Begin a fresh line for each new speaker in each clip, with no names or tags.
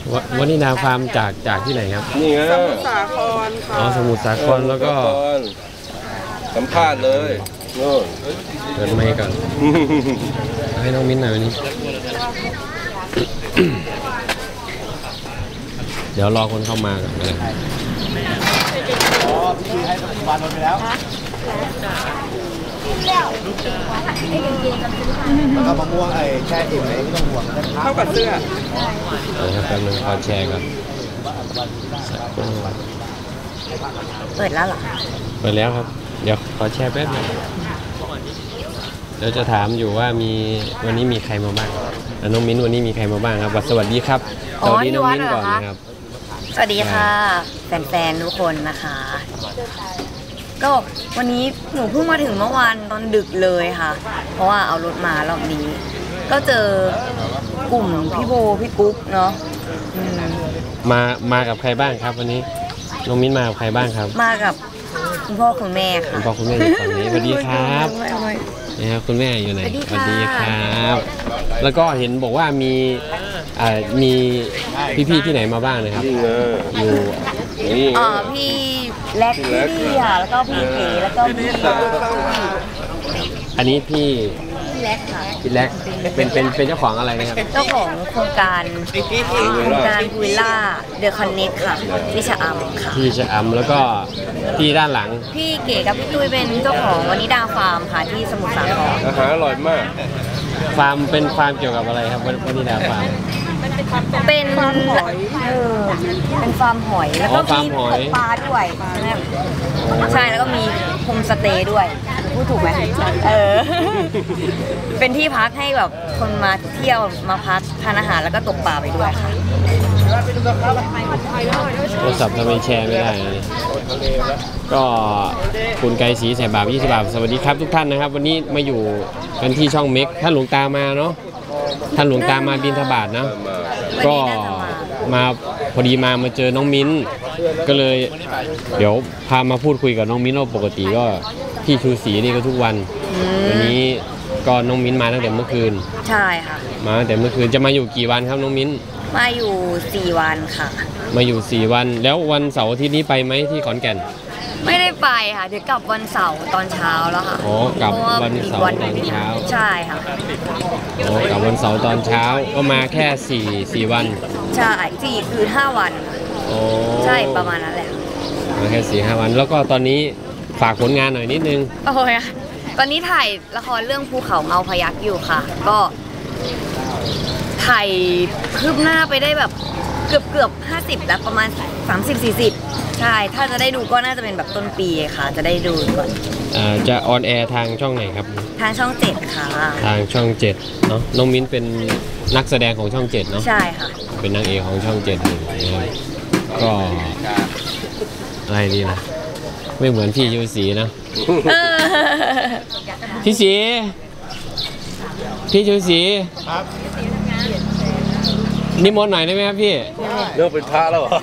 วันนี้นาฟาร์มจากที่ไหนครับ
นี่ไง
สมุทรสาครค่ะ
อ๋อสมุทรสาครแล้วก็
สัมภาษณ์เลยโน่น
เปิดไมค์ก่อนให้น้องมิ้นหน่อยวันนี้เดี๋ยวรอคนเข้ามาก่อนนะ
อ๋อพี่ให้ปัจจุบันไปแล้วแล้วก็มะม่วงไอ้แช่อิ่มเลยไม่ต้องห่วง
เท่ากับเสื้อ
ครับแป๊บนึงขอแชร์ก่อน
เปิดแล้วเหรอ
เปิดแล้วครับเดี๋ยวขอแชร์แป๊บนึงเดี๋ยวจะถามอยู่ว่ามีวันนี้มีใครมาบ้างน้องมิ้นวันนี้มีใครมาบ้างครับสวัสดีครับสวัสดีน้องมิ้นก่อนนะครับ
สวัสดีค่ะแฟนๆทุกคนนะคะก็วันนี้หนูเพิ่งมาถึงเมื่อวานตอนดึกเลยค่ะเพราะว่าเอารถมารอบนี้ก็เจอกลุ่มพี่โบพี่กุ๊กเนาะ
มากับใครบ้างครับวันนี้น้องมิ้นมากับใครบ้างครับ
มากับคุณพ่อคุณแม่ค่ะ
คุณพ่อคุณแม่อยู่ฝั่งนี้สวัสดีครับนี่ครับคุณแม่อยู่ไหนสวัสดีครับแล้วก็เห็นบอกว่ามีพี่ๆที่ไหนมาบ้างนะครับอยู่
นี่
พี่แล็กพี่ค่ะแล้วก็พี่เก๋แล้วก็พี่
อันนี้พี่
แล็กค่ะ
พี่แล็กเป็นเจ้าของอะไรนะครับ
เจ้าของโครงการวิลล่าเดอะคอนเน็กค่ะที่ชะอำค่ะ
ที่ชะอำแล้วก็ที่ด้านหลัง
พี่เก๋กับพี่ตุ้ยเป็นเจ้าของวานิดาฟาร์มค่ะที่สมุทรสาคร
อาหารอร่อยมาก
ฟาร์มเป็นฟาร์มเกี่ยวกับอะไรครับวานิดาฟาร์ม
เป็นฟาร์มหอยเป็นฟาร์มหอยแล้วก็มีตกปลาด้วยใช่แล้วก็มีโฮมสเตย์ด้วยพูดถูกไหมเป็นที่พักให้แบบคนมาเที่ยวมาพักทานอาหารแล้วก็ตกปลาไปด้วยค่ะ
โทรศัพท์ทำไมแชร์ไม่ได้นะก็คุณไกรศรีใส่บาท20 บาทสวัสดีครับทุกท่านนะครับวันนี้มาอยู่กันที่ช่องเม็กท่านหลวงตามาเนาะท่านหลวงตามาบิณฑบาตนะก็มาพอดีมาเจอน้องมิ้นก็เลยเดี๋ยวพามาพูดคุยกับน้องมิ้นว่าปกติก็พี่ชูศรีนี่ก็ทุกวันวันนี้ก็น้องมิ้นมาตั้งแต่เมื่อคืน
ใช่ค่ะ
มาตั้งแต่เมื่อคืนจะมาอยู่กี่วันครับน้องมิ้น
มาอยู่4 วันค่ะ
มาอยู่4 วันแล้ววันเสาร์อาทิตย์นี้ไปไหมที่ขอนแก่น
ไม่ได้ไปค่ะเดี๋ยวกลับวันเสาร์ตอนเช้าแล้วค่ะ
อ๋อกลับวันเสาร์ตอนเช้า
ใช่ค่ะ
อ๋อกลับวันเสาร์ตอนเช้าก็มาแค่4 วัน
ใช่4 คือ 5 วัน
อ๋อ
ใช่ประมาณนั้นแหละ
มาแค่4-5 วันแล้วก็ตอนนี้ฝากผลงานหน่อยนิดนึง
โอ้ยตอนนี้ถ่ายละครเรื่องภูเขาเงาพยัคฆ์อยู่ค่ะก็ถ่ายคืบหน้าไปได้แบบเกือบ50แล้วประมาณ30-40ใช่ถ้าจะได้ดูก็น่าจะเป็นแบบต้นปีค่ะจะได้ดูก่อน
จะออนแอร์ทางช่องไหนครับ
ทางช่อง7ค่ะ
ทางช่อง7เนาะน้องมิ้นเป็นนักแสดงของช่อง7เนาะ
ใช่ค่ะ
เป็นนางเอกของช่อง7ก็อะไรดีนะไม่เหมือนพี่ยูศรีนะพี่ศรีพี่ยูศรีครับนิมนต์หน่อยได้ไหมครับพี่
เลิกเป็นพระแล้วเหรอ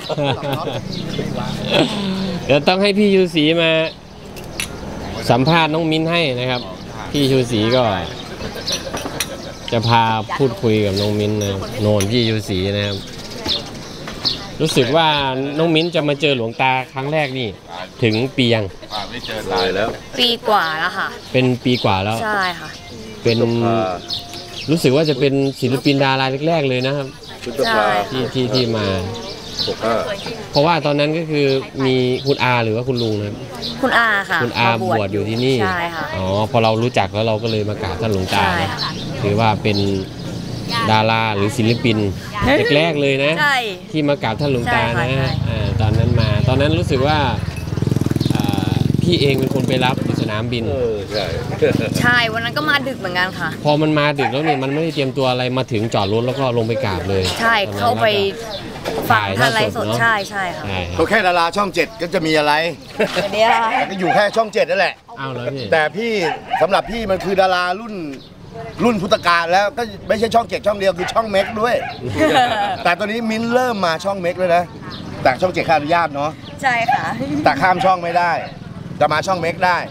เดี๋ยวต้องให้พี่ชูศรีมาสัมภาษณ์น้องมิ้นให้นะครับพี่ชูศรีก็จะพาพูดคุยกับน้องมิ้นนะโนนพี่ชูศรีนะครับรู้สึกว่าน้องมิ้นจะมาเจอหลวงตาครั้งแรกนี่ถึงปียัง
ไม่เจอตายแล้ว
ปีกว่าแล้วค่ะ
เป็นปีกว่าแล้ว
ใช่ค่ะ
เป็นรู้สึกว่าจะเป็นศิลปินดาราแรกๆเลยนะครับที่มาเพราะว่าตอนนั้นก็คือมีคุณอาหรือว่าคุณลุงนะครับ
คุณอาค่ะ
คุณอาบวชอยู่ที่นี่
ใช่ค่ะ
อ๋อพอเรารู้จักแล้วเราก็เลยมากราบท่านหลวงตาถือว่าเป็นดาราหรือศิลปินแรกๆเลยนะที่มากราบท่านหลวงตานะตอนนั้นมาตอนนั้นรู้สึกว่าพี่เองเป็นคนไปรับที่สนามบิน
ใช่วันนั้นก็มาดึกเหมือนกันค่ะ
พอมันมาดึกแล้วเนี่ยมันไม่ได้เตรียมตัวอะไรมาถึงจอดรถแล้วก็ลงไปกราบเลย
ใช่เข้าไปฟังท่านไลฟ์สดใช่ค่ะ
เขาแค่ดาราช่อง7ก็จะมีอะไร
เดี๋ยว
ก็อยู่แค่ช่อง7นั่นแหละแต่พี่สำหรับพี่มันคือดารารุ่นพุทธกาลแล้วก็ไม่ใช่ช่อง7ช่องเดียวคือช่องเม็กด้วยแต่ตอนนี้มิ้นเริ่มมาช่องเม็กเลยนะแต่ช่อง7ข้าอนุญาตเนาะ
ใช่ค่ะ
แต่ข้ามช่องไม่ได้จะมาช่องเม็กได้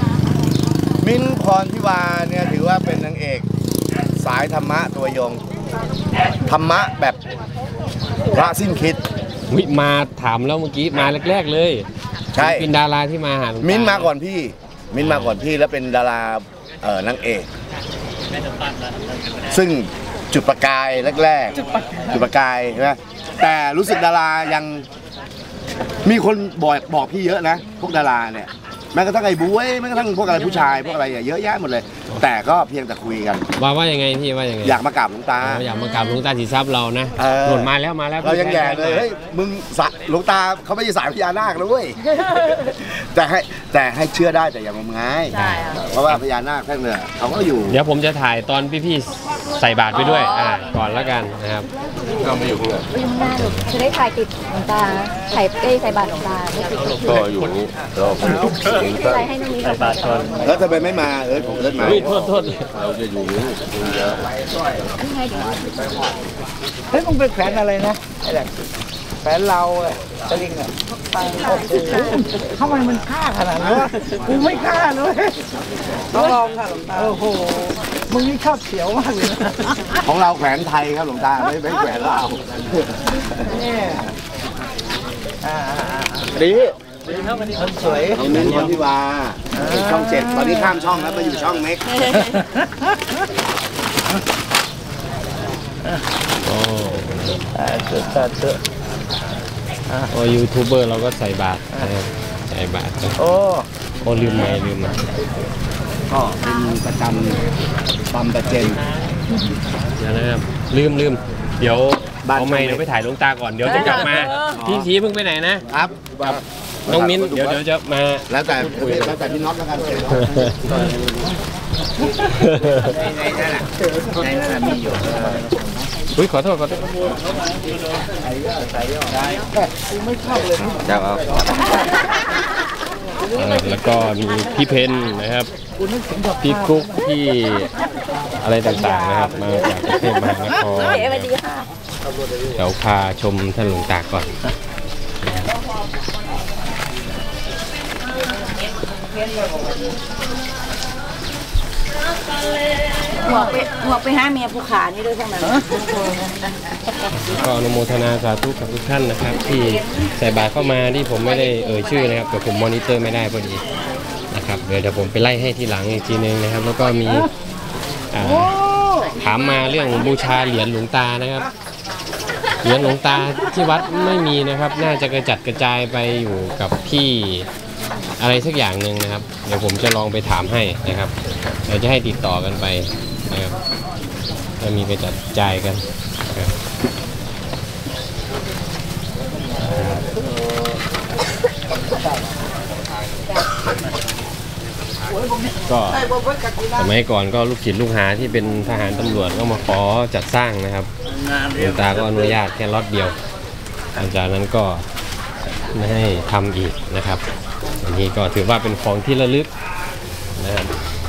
มิ้นท์พรทิวาเนี่ยถือว่าเป็นนางเอกสายธรรมะตัวยงธรรมะแบบพระสิ้นคิด
วิมาถามแล้วเมื่อกี้มาแรกๆเลย
ใช่
เป็นดาราที่มาหาหลวงตา
มิ้นมาก่อนพี่แล้วเป็นดารานางเอกซึ่งจุดประกายแรกๆจุดประกายใช่ไหมแต่รู้สึกดารายังมีคนบอกพี่เยอะนะ พวกดาราเนี่ยแม้กระทั่งไอ้บุ้ยแม้กระทั่งพวกอะไรผู้ชายพวกอะไรเยอะแยะหมดเลย แต่ก็เพียงแต่คุยกัน
ว่ายังไงพี่ว่ายังไง
อยากมากราบหลวงตา
อยากมากราบหลวงตาสีทรัพย์เรานะ
เออ
หล่นมาแล้ว
เรายังแย่เลยเฮ้ยมึงหลวงตาเขาไม่ใช่สายพญานาคนะเว้ย แต่ให้เชื่อได้แต่อย่างงมงาย
ใช่ค่ะ
เพราะว่าพญานาคท่านเนี่ยเขาก็อยู่
เดี๋ยวผมจะถ่ายตอนพี่ๆใส่บาตรไปด้วยก่อนแล้วกันนะครับ
ก็ไม่อยู่ข้างหลัง
วิ่งหน้าหนูจะได้ถ่ายติดหลวงตาถ่ายใส่บาตรหลวงตาไม่ติด
ก็อยู่นี่เรา
อะไรให้น้องนี้ใส่บาตรก่อน
แล้วทำไมไม่มาผมเลิศมา
โทษ
เราจะอยู่นี่
เฮ้ยมึงเป็นแขวนอะไรนะไอ้แหละแขวนเราอะสลิงอะทำไมมันฆ่าขนาดนั้นวะกูไม่ฆ่าเลยต้องลองค่ะหลวงตาโอ้โหมึงนี่ชอบเสียวมากเลยนะ
ของเราแขวนไทยครับหลวงตาไม่แขวนลาว
เนี่ย
ดี
คนสวย
น้องมิ้นคนที่ว่าช่อง7ตอนนี้ข้ามช่องแล้วมาอยู่ช่องเม็ก
โอ้
เสือ
โอ้ยูทูบเบอร์เราก็ใส่บาตรนะครับใส่บาตรกัน
โอ้
โอ้ลืมไหม
ก็เป็นประจำปั๊มประเจน
เดี๋ยวนะครับลืมเดี๋ยวเอาไมค์เดี๋ยวไปถ่ายหลวงตาก่อนเดี๋ยวจะกลับมาพี่ชี้เพิ่งไปไหนนะครับ น้องมิ้นเดี๋ยวจะมา
แล้วแต่พี่น็อตแล้วกันในนั่นแหละมีอยู่
อุ้ยขอโทษ
จะเอา
แล้วก็มีพี่เพนนะครับพี่กุ๊กพี่อะไรต่างๆนะครับมาจากประเทศมหานคร
สวัสดีค่ะ
เดี๋ยวพาชมท่านหลวงตาก่อน
หมวกไปห้าเมียภูขานี่ด้วยทั้งนั้น
ก็อนุโมทนาสาธุกับทุกท่านนะครับ ที่ใส่บาตรเข้ามาที่ผมไม่ได้เอ่ยชื่อนะครับแต่ผมมอนิเตอร์ไม่ได้พอดีนะครับเดี๋ยวผมไปไล่ให้ทีหลังอีกทีนึงนะครับ แล้วก็มีถามมาเรื่องบูชาเหรียญหลวงตานะครับเหรียญหลวงตาที่วัดไม่มีนะครับ น่าจะกระจัดกระจายไปอยู่กับที่อะไรสักอย่างหนึ่งนะครับ เดี๋ยวผมจะลองไปถามให้นะครับเดี๋ยวจะให้ติดต่อกันไปนะครับจะมีกระจัดกระจายกันนะครับก็สมัยก่อนก็ลูกศิษย์ลูกหาที่เป็นทหารตำรวจก็มาขอจัดสร้างนะครับหลวงตาก็อนุญาตแค่ล็อตเดียวหลังจากนั้นก็ไม่ให้ทำอีกนะครับอันนี้ก็ถือว่าเป็นของที่ระลึกนะครับ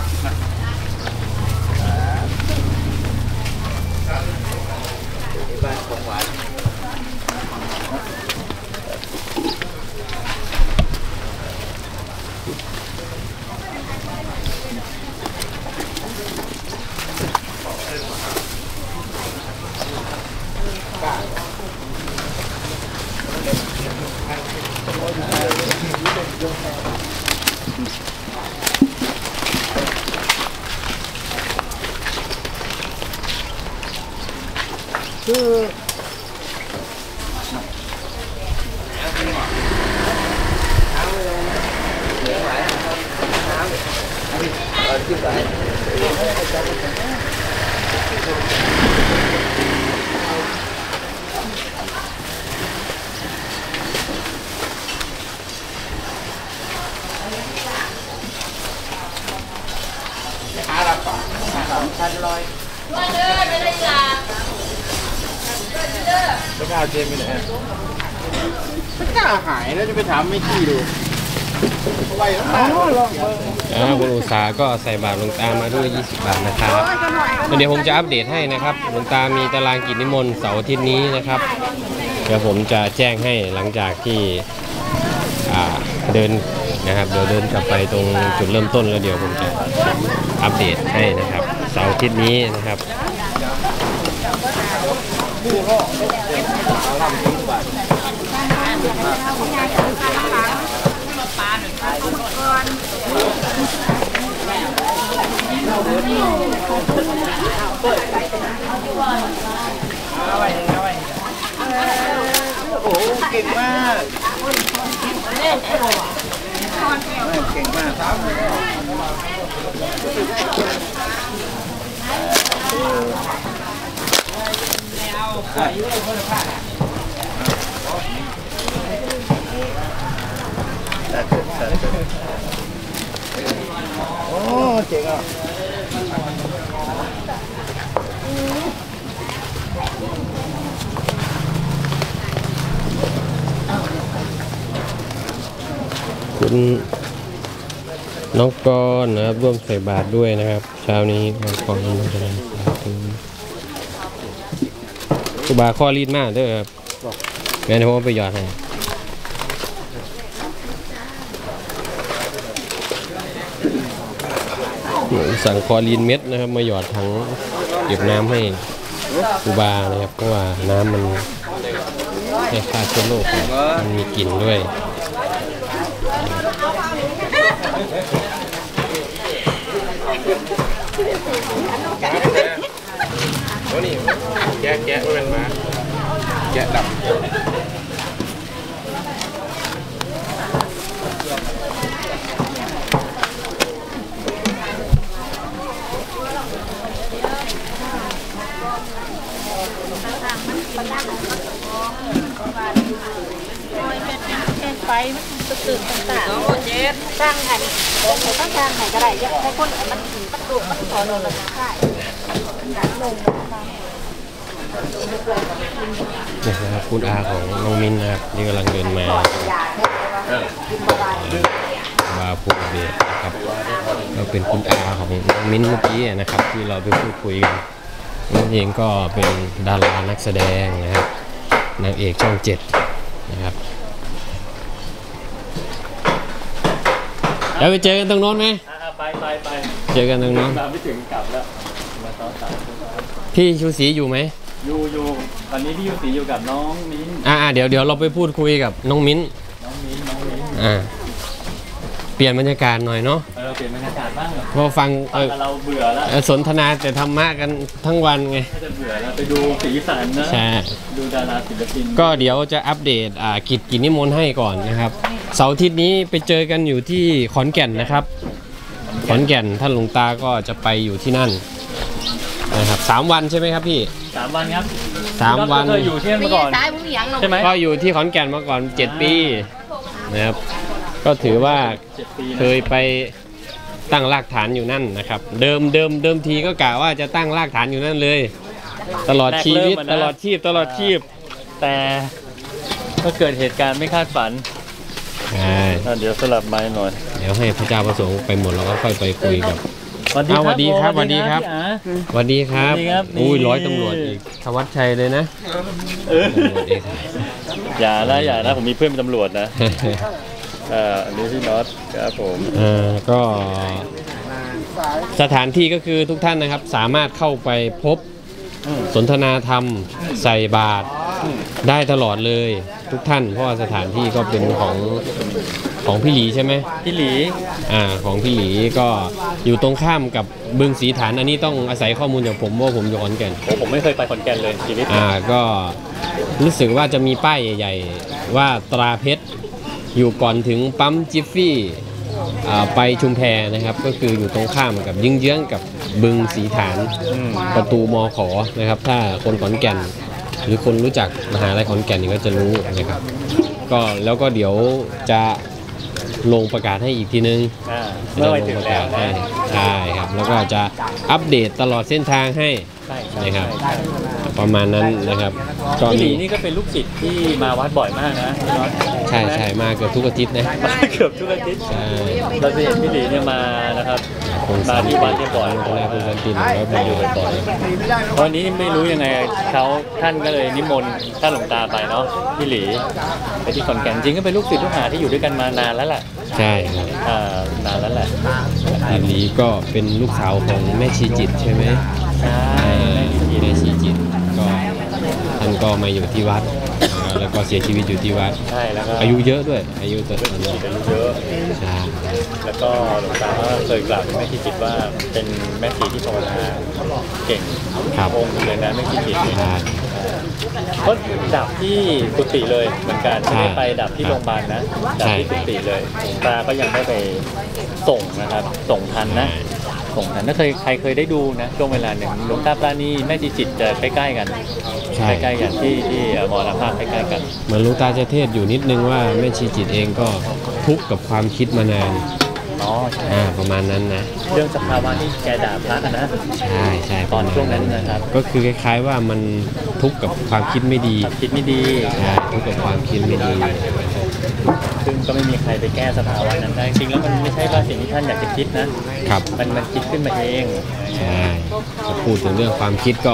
คุณอุตสาก็ใส่บาตรหลวงตามาด้วย20 บาทนะครับเดี๋ยวผมจะอัปเดตให้นะครับหลวงตามีตารางกิจนิมนต์เสาร์อาทิตย์นี้นะครับเดี๋ยวผมจะแจ้งให้หลังจากที่เดินนะครับเดี๋ยวเดินกลับไปตรงจุดเริ่มต้นแล้วเดี๋ยวผมจะอัปเดตให้นะครับเสาร์อาทิตย์นี้นะครับ
โอ้เก่งมากเก่งมากครับโอ้เจ๋งอ่ะ
คุณน้องกรณ์นะครับร่วมใส่บาตรด้วยนะครับเช้านี้ขออนุโมทนาสาธุครูบาข้อรีดมากเด้อครับงั้นเดี๋ยวผมไปหยอดให้สั่งคอลีนเม็ดนะครับมาหยอดถังเก็บน้ำให้ครูบานะครับเพราะว่าน้ำมันให้ฆ่าเชื้อโรคมันมีกลิ่นด้วยโอ้นี่แกะไม่เป็นมาแกะดับ
ไปตื่นต่างๆสร้างหันเขาต้องสร้างไหนก็ได้ยังให้คนมันถึงประตูมันถอนลงมาใช่ลง
นะครับคุณอาของน้องมิ้นนะครับที่กำลังเดินมาพูดเบียดนะครับก็เป็นคุณอาของน้องมิ้นเมื่อกี้นะครับที่เราไปพูดคุยกันน้องเองก็เป็นดารานักแสดงนะครับนางเอกช่อง 7นะครับเดี๋ยวไปเจอกันตรงโน้นไหมไปเจอกันตรงโน้นไม่ถึงกลับแล้วพี่ชูศรีอยู่ไหมอยู่ตอนนี้พี่ชูศรีอยู่กับน้องมิ้นเดี๋ยวเราไปพูดคุยกับน้องมิ้นเปลี่ยนบรรยากาศหน่อยเนาะเปลี่ยนบรรยากาศบ้างเพราะฟังเราเบื่อแล้วสนทนาแต่ธรรมะกันทั้งวันไงจะเบื่อแล้วไปดูสีสันนะใช่ดูดาราศิลปินก็เดี๋ยวจะอัปเดตกิจนิมนต์ให้ก่อนนะครับเสาร์อาทิตย์นี้ไปเจอกันอยู่ที่ขอนแก่นนะครับขอนแก่นท่านหลวงตาก็จะไปอยู่ที่นั่นนะครับ3 วันใช่ไหมครับพี่3 วันครับ3 วันอยู่ที่นั่นมาก่อนใช่ไหมก็อยู่ที่ขอนแก่นมาก่อน7 ปีนะครับก็ถือว่าเคยไปตั้งรากฐานอยู่นั่นนะครับเดิมทีก็กะว่าจะตั้งรากฐานอยู่นั่นเลยตลอดชีวิตตลอดชีพแต่ก็เกิดเหตุการณ์ไม่คาดฝันเดี๋ยวสลับไม้หน่อยเดี๋ยวให้พระเจ้าประสงค์ไปหมดเราก็ค่อยไปคุยกับสวัสดีครับสวัสดีครับสวัสดีครับอุ้ยร้อยตำรวจอีกธวัชชัยเลยนะ
อย่านะผมมีเพื่อนเป็นตำรวจนะอันนี้พี่น็อตครับผม
ก็สถานที่ก็คือทุกท่านนะครับสามารถเข้าไปพบสนทนาธรรมใส่บาตรได้ตลอดเลยทุกท่านเพราะว่าสถานที่ก็เป็นของพี่หลีใช่ไหม
พี่หลี
ของพี่หลีก็อยู่ตรงข้ามกับบึงสีฐานอันนี้ต้องอาศัยข้อมูลจากผมว่าผมอยู่ขอนแก่น
ผมไม่เคยไปขอนแก่นเลยชีวิต
ก็รู้สึกว่าจะมีป้ายใหญ่ๆว่าตราเพชรอยู่ก่อนถึงปั๊มจิฟฟี่ไปชุมแพนะครับก็คืออยู่ตรงข้ามกับเยื้องกับบึงสีฐานประตูมข.นะครับถ้าคนขอนแก่นหรือคนรู้จักมหาลัยขอนแก่นก็จะรู้นะครับก็แล้วก็เดี๋ยวจะลงประกาศให้อีกทีนึง
จะลงประกาศให้
ใช่ครับแล้วก็จะอัปเดตตลอดเส้นทางให้นะครับประมาณนั้นนะครับ
พี่หลีนี่ก็เป็นลูกศิษย์ที่มาวัดบ่อยมากนะ
ใช่มาเกือบทุกอาทิตย์นะ
เกือบทุกอาทิตย์เราจะเห็นพี่หลีเนี่ยมานะครับมาที่วัดเนี่ยบ่อย
ตอนแรกคุณสันติแล้วมาอยู่บ่อย
ตอนนี้ไม่รู้ยังไงท่านก็เลยนิมนต์ท่านหลวงตาไปเนาะพี่หลีไปที่ขอนแก่นจริงก็เป็นลูกศิษย์ลูกหาที่อยู่ด้วยกันมานานแล้วแหละ
ใช่ครับ
นานแล้วแหละ
พี่หลีก็เป็นลูกสาวของแม่ชีจิตใช่ไหมใช่แม่ชีจิตก็ก็มาอยู่ที่วัดแล้วก็เสียชีวิตอยู่ที่วัด
ใช่แล้วก็
อายุเยอะด้วยอายุตัว
อายุเยอะ
ใช่
แล้วก็หลวงตาก็เคยกล่าวเป็นแม่ชีจิตว่าเป็นแม่ชีที่ภาวนาเก่ง
ครับ
องค์เลยนะแม่ชีจิตเลย
ใช่
ก็ดับที่กุฏิเลยเหมือนกันไม่ได้ไปดับที่โรงพยาบาลนะดับที่กุฏิเลยหลวงตาก็ยังได้ไปส่งนะครับส่งทันนะส่งทันถ้าใครเคยได้ดูนะช่วงเวลาหนึ่งหลวงตาปราณีแม่ชีจิตจะใกล้ๆกัน
ใช่
ใกล้ๆกันที่มรณภาพใกล้ๆกัน
เหมือนหลุงตาจะเทศอยู่นิดนึงว่าแม่ชีจิตเองก็ทุกข์กับความคิดมานาน
อ๋อใช่
ประมาณนั้นนะ
เรื่องสภาวะที่แกด่าพระกันนะ
ใช่ใช่
ตอนช่วงนั้นนะครับ
ก็คือคล้ายๆว่ามันทุกข์กับความคิดไม่ดี
คิดไม่ดี
ใช่ทุกข์กับความคิดไม่ดี
ซึ่งก็ไม่มีใครไปแก้สภาวะนั้นได้จริงแล้วมันไม่ใช่ว่าสิ่งที่ท่านอยากจะคิดนะครับ มันคิดขึ้นมาเอง
ใช่ถ้าพูดถึงเรื่องความคิดก็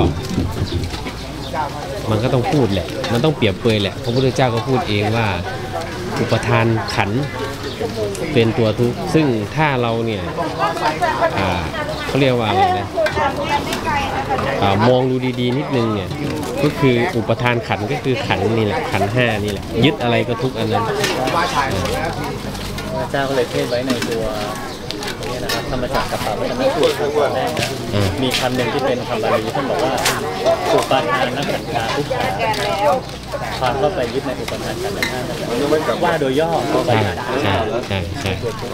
มันก็ต้องพูดแหละ มันต้องเปรียบเปรยแหละพระพุทธเจ้าก็พูดเองว่าอุปทานขันธ์เป็นตัวทุกข์ซึ่งถ้าเราเนี่ยเขาเรียกว่าอะไรนะมองดูดีๆนิดนึงเนี่ยก็คืออุปทานขันธ์ก็คือขันธ์นี่แหละขันธ์ห้านี่แหละยึดอะไรก็ทุกข์อันนั้น
พระเจ้าก็เลยเทศไว้ในตัวนี้นะครับธรรมจักรกับปวัตตนสูตรข้อแรกนะมีคำหนึ่งที่เป็นคำบาลีท่านบอกว่าอุปทานนักขันธาทุกขาความเข้าไปยึดในอุปทานขันธ์ทั้งห้าว่าโดยย่อก็ไป
ใช่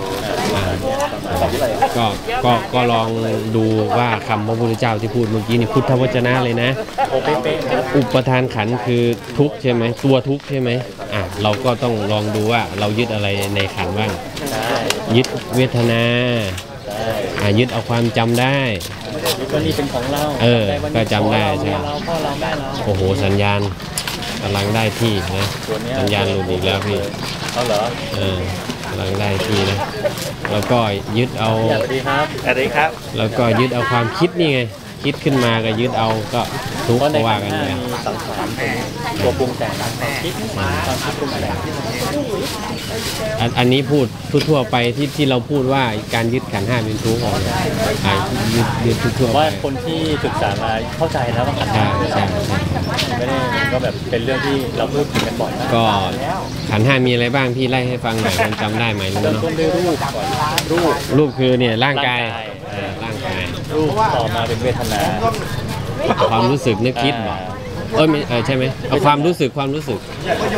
ก็ลองดูว่าคำพระพุทธเจ้าที่พูดเมื่อกี้นี่พุทธวจนะเลยนะ
โอเป๊ะๆครับ
อุปทานขันธ์คือทุกข์ใช่ไหมตัวทุกข์ใช่ไหมเราก็ต้องลองดูว่าเรายึดอะไรในขันธ์บ้าง
ใช่
ยึดเวทนา
ใช่
ยึดเอาความจำได้
วันนี้เป็นของเรา
ก็จำได้ใช่
เราพ่อเราแม่เรา
โอ้โหสัญญาณกำลังได้ที่นะ
ตัวเนี้ย
สัญญาณหลุดอีกแล้วพี่
เอาเหรอ
กำลังได้ที่นะแล้วก็ยึดเอา
สวัสดีครับสวัสดีครับ
แล้วก็ยึดเอาความคิดนี่ไงคิดขึ้นมาก็ยึดเอาก็ทุก
เพราะ
ข์
ใน
ว่า
ขัน
กัน
ธ์ห้า
เนี่ย
มีสังขารเป็นตัวปรุงแต่งความคิดปรุงแต่ง
อันนี้พูดทั่วๆไปที่เราพูดว่าการยึดขันธ์ห้าเป็นทุกข์ยึดทั่วๆไป
ว่าคนที่ศึกษามาเข้าใจแล้วว่าขันธ์ห้า
ใช่
ไม่ได้ก็แบบเป็นเรื่องที่เราพูดถึงกันบ่อยมาก
ก็ขันธ์ห้ามีอะไรบ้างพี่ไล่ให้ฟังหน่อยมันจำได้ไหมรู้
เริ่ม
เนาะ
ต้นด้วยรูปก่อนรูป
คือเนี่ยร่างกายร่างกาย
รูปต่อมาเป็นเวทนา
ความรู้สึกนึกคิดบอกใช่ไหมเอาความรู้สึก
ความสุข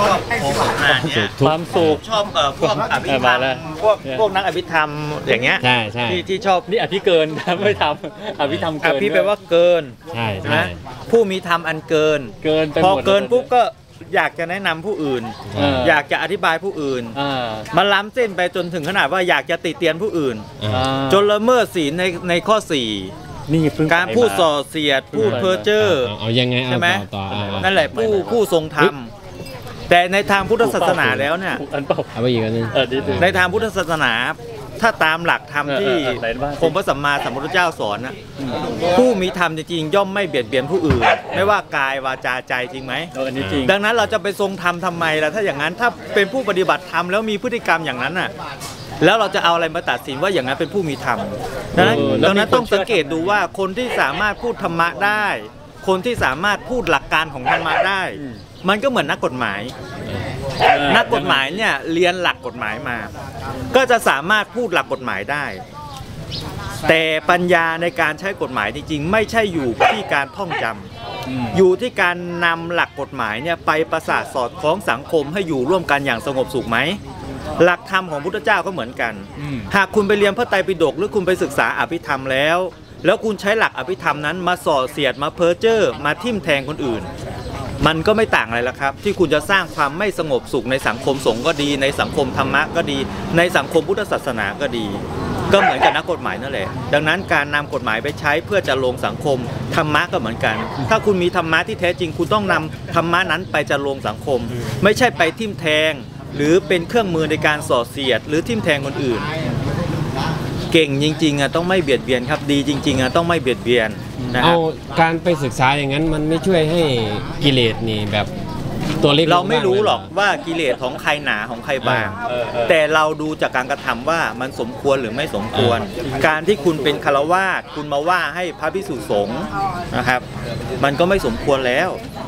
ชอบพวกอภิธรรมพวกนักอภิธรรมอย่างเงี้ย
ใช่
ที่ชอบ
นี่อภิเกินนะไม่ทำอภิธรรม
อ
เกิน
ภิแปลว่าเกิน
ใช่
นะผู้มีธรรมอันเกิน
เกินไปห
พ
ม
อ
ด
เกินปุ๊บก็อยากจะแนะนำผู้อื่น อยากจะอธิบายผู้อื่น มันล้ำเส้นไปจนถึงขนาดว่าอยากจะติเตียนผู้อื่น จนละเมิดศีลในข้อ
นี่เพิ่ง
4 การพูดส่อเสียดพูดเพ้อเจ้อ
เอายังไงเอา
ใช่ไหม
ต่อ
นั่นแหละผู้ทรงธรรม แต่ในทางพุทธศาสนาแล้วเนี่ย
อันเปล่า
เอาไปอีกอันนึง
ในทางพุทธศาสนา ถ้าตามหลักธรรมที่
ไหนบ้าง
องค์พระสัมมาสัมพุทธเจ้าสอนนะผู้มีธรรมจริงๆย่อมไม่เบียดเบียนผู้อื่น ไม่ว่ากายวาจาใจจริงไหม
อันนี้จริง
ดังนั้นเราจะไปทรงธรรมทำไมล่ะถ้าอย่างนั้นถ้าเป็นผู้ปฏิบัติธรรมแล้วมีพฤติกรรมอย่างนั้นน่ะแล้วเราจะเอาอะไรมาตัดสินว่าอย่างนั้นเป็นผู้มีธรรมดังนั้นต้องสังเกตดูว่าคนที่สามารถพูดธรรมะได้ คนที่สามารถพูดหลักการของธรรมะได้ มันก็เหมือนนักกฎหมาย นักกฎหมายเนี่ยเรียนหลักกฎหมายมา ก็จะสามารถพูดหลักกฎหมายได้ แต่ปัญญาในการใช้กฎหมายจริงๆไม่ใช่อยู่ที่การท่องจำอยู่ที่การนำหลักกฎหมายเนี่ยไปประสานสอดคล้องสังคมให้อยู่ร่วมกันอย่างสงบสุขไหมหลักธรรมของพุทธเจ้าก็เหมือนกัน หากคุณไปเรียนพระไตรปิฎกหรือคุณไปศึกษาอภิธรรมแล้วคุณใช้หลักอภิธรรมนั้นมาส่อเสียดมาเพ้อเจ้อมาทิ่มแทงคนอื่น มันก็ไม่ต่างอะไรละครับที่คุณจะสร้างความไม่สงบสุขในสังคมสงฆ์ก็ดีในสังคมธรรมะก็ดีในสังคมพุทธศาสนาก็ดี ก็เหมือนกับนักกฎหมายนั่นแหละดังนั้นการนำกฎหมายไปใช้เพื่อจะลงสังคมธรรมะก็เหมือนกันถ้าคุณมีธรรมะที่แท้จริงคุณต้องนำธรรมะนั้นไปจะลงสังคมไม่ใช่ไปทิ่มแทงหรือเป็นเครื่องมือในการส่อเสียดหรือทิ่มแทงคนอื่นเก่งจริงๆต้องไม่เบียดเบียนครับดีจริงๆต้องไม่เบียดเบียนนะครั
เอา
บ
การไปศึกษาอย่างนั้นมันไม่ช่วยให้กิเลสนี่แบบตัวเล็ก
เราไม่รู้หรอกว่ากิเลสของใครหนาของใครบางแต่เราดูจากการกระทำว่ามันสมควรหรือไม่สมควร การที่คุณเป็นฆราวาสคุณมาว่าให้พระภิกษุสงฆ์นะครับมันก็ไม่สมควรแล้ว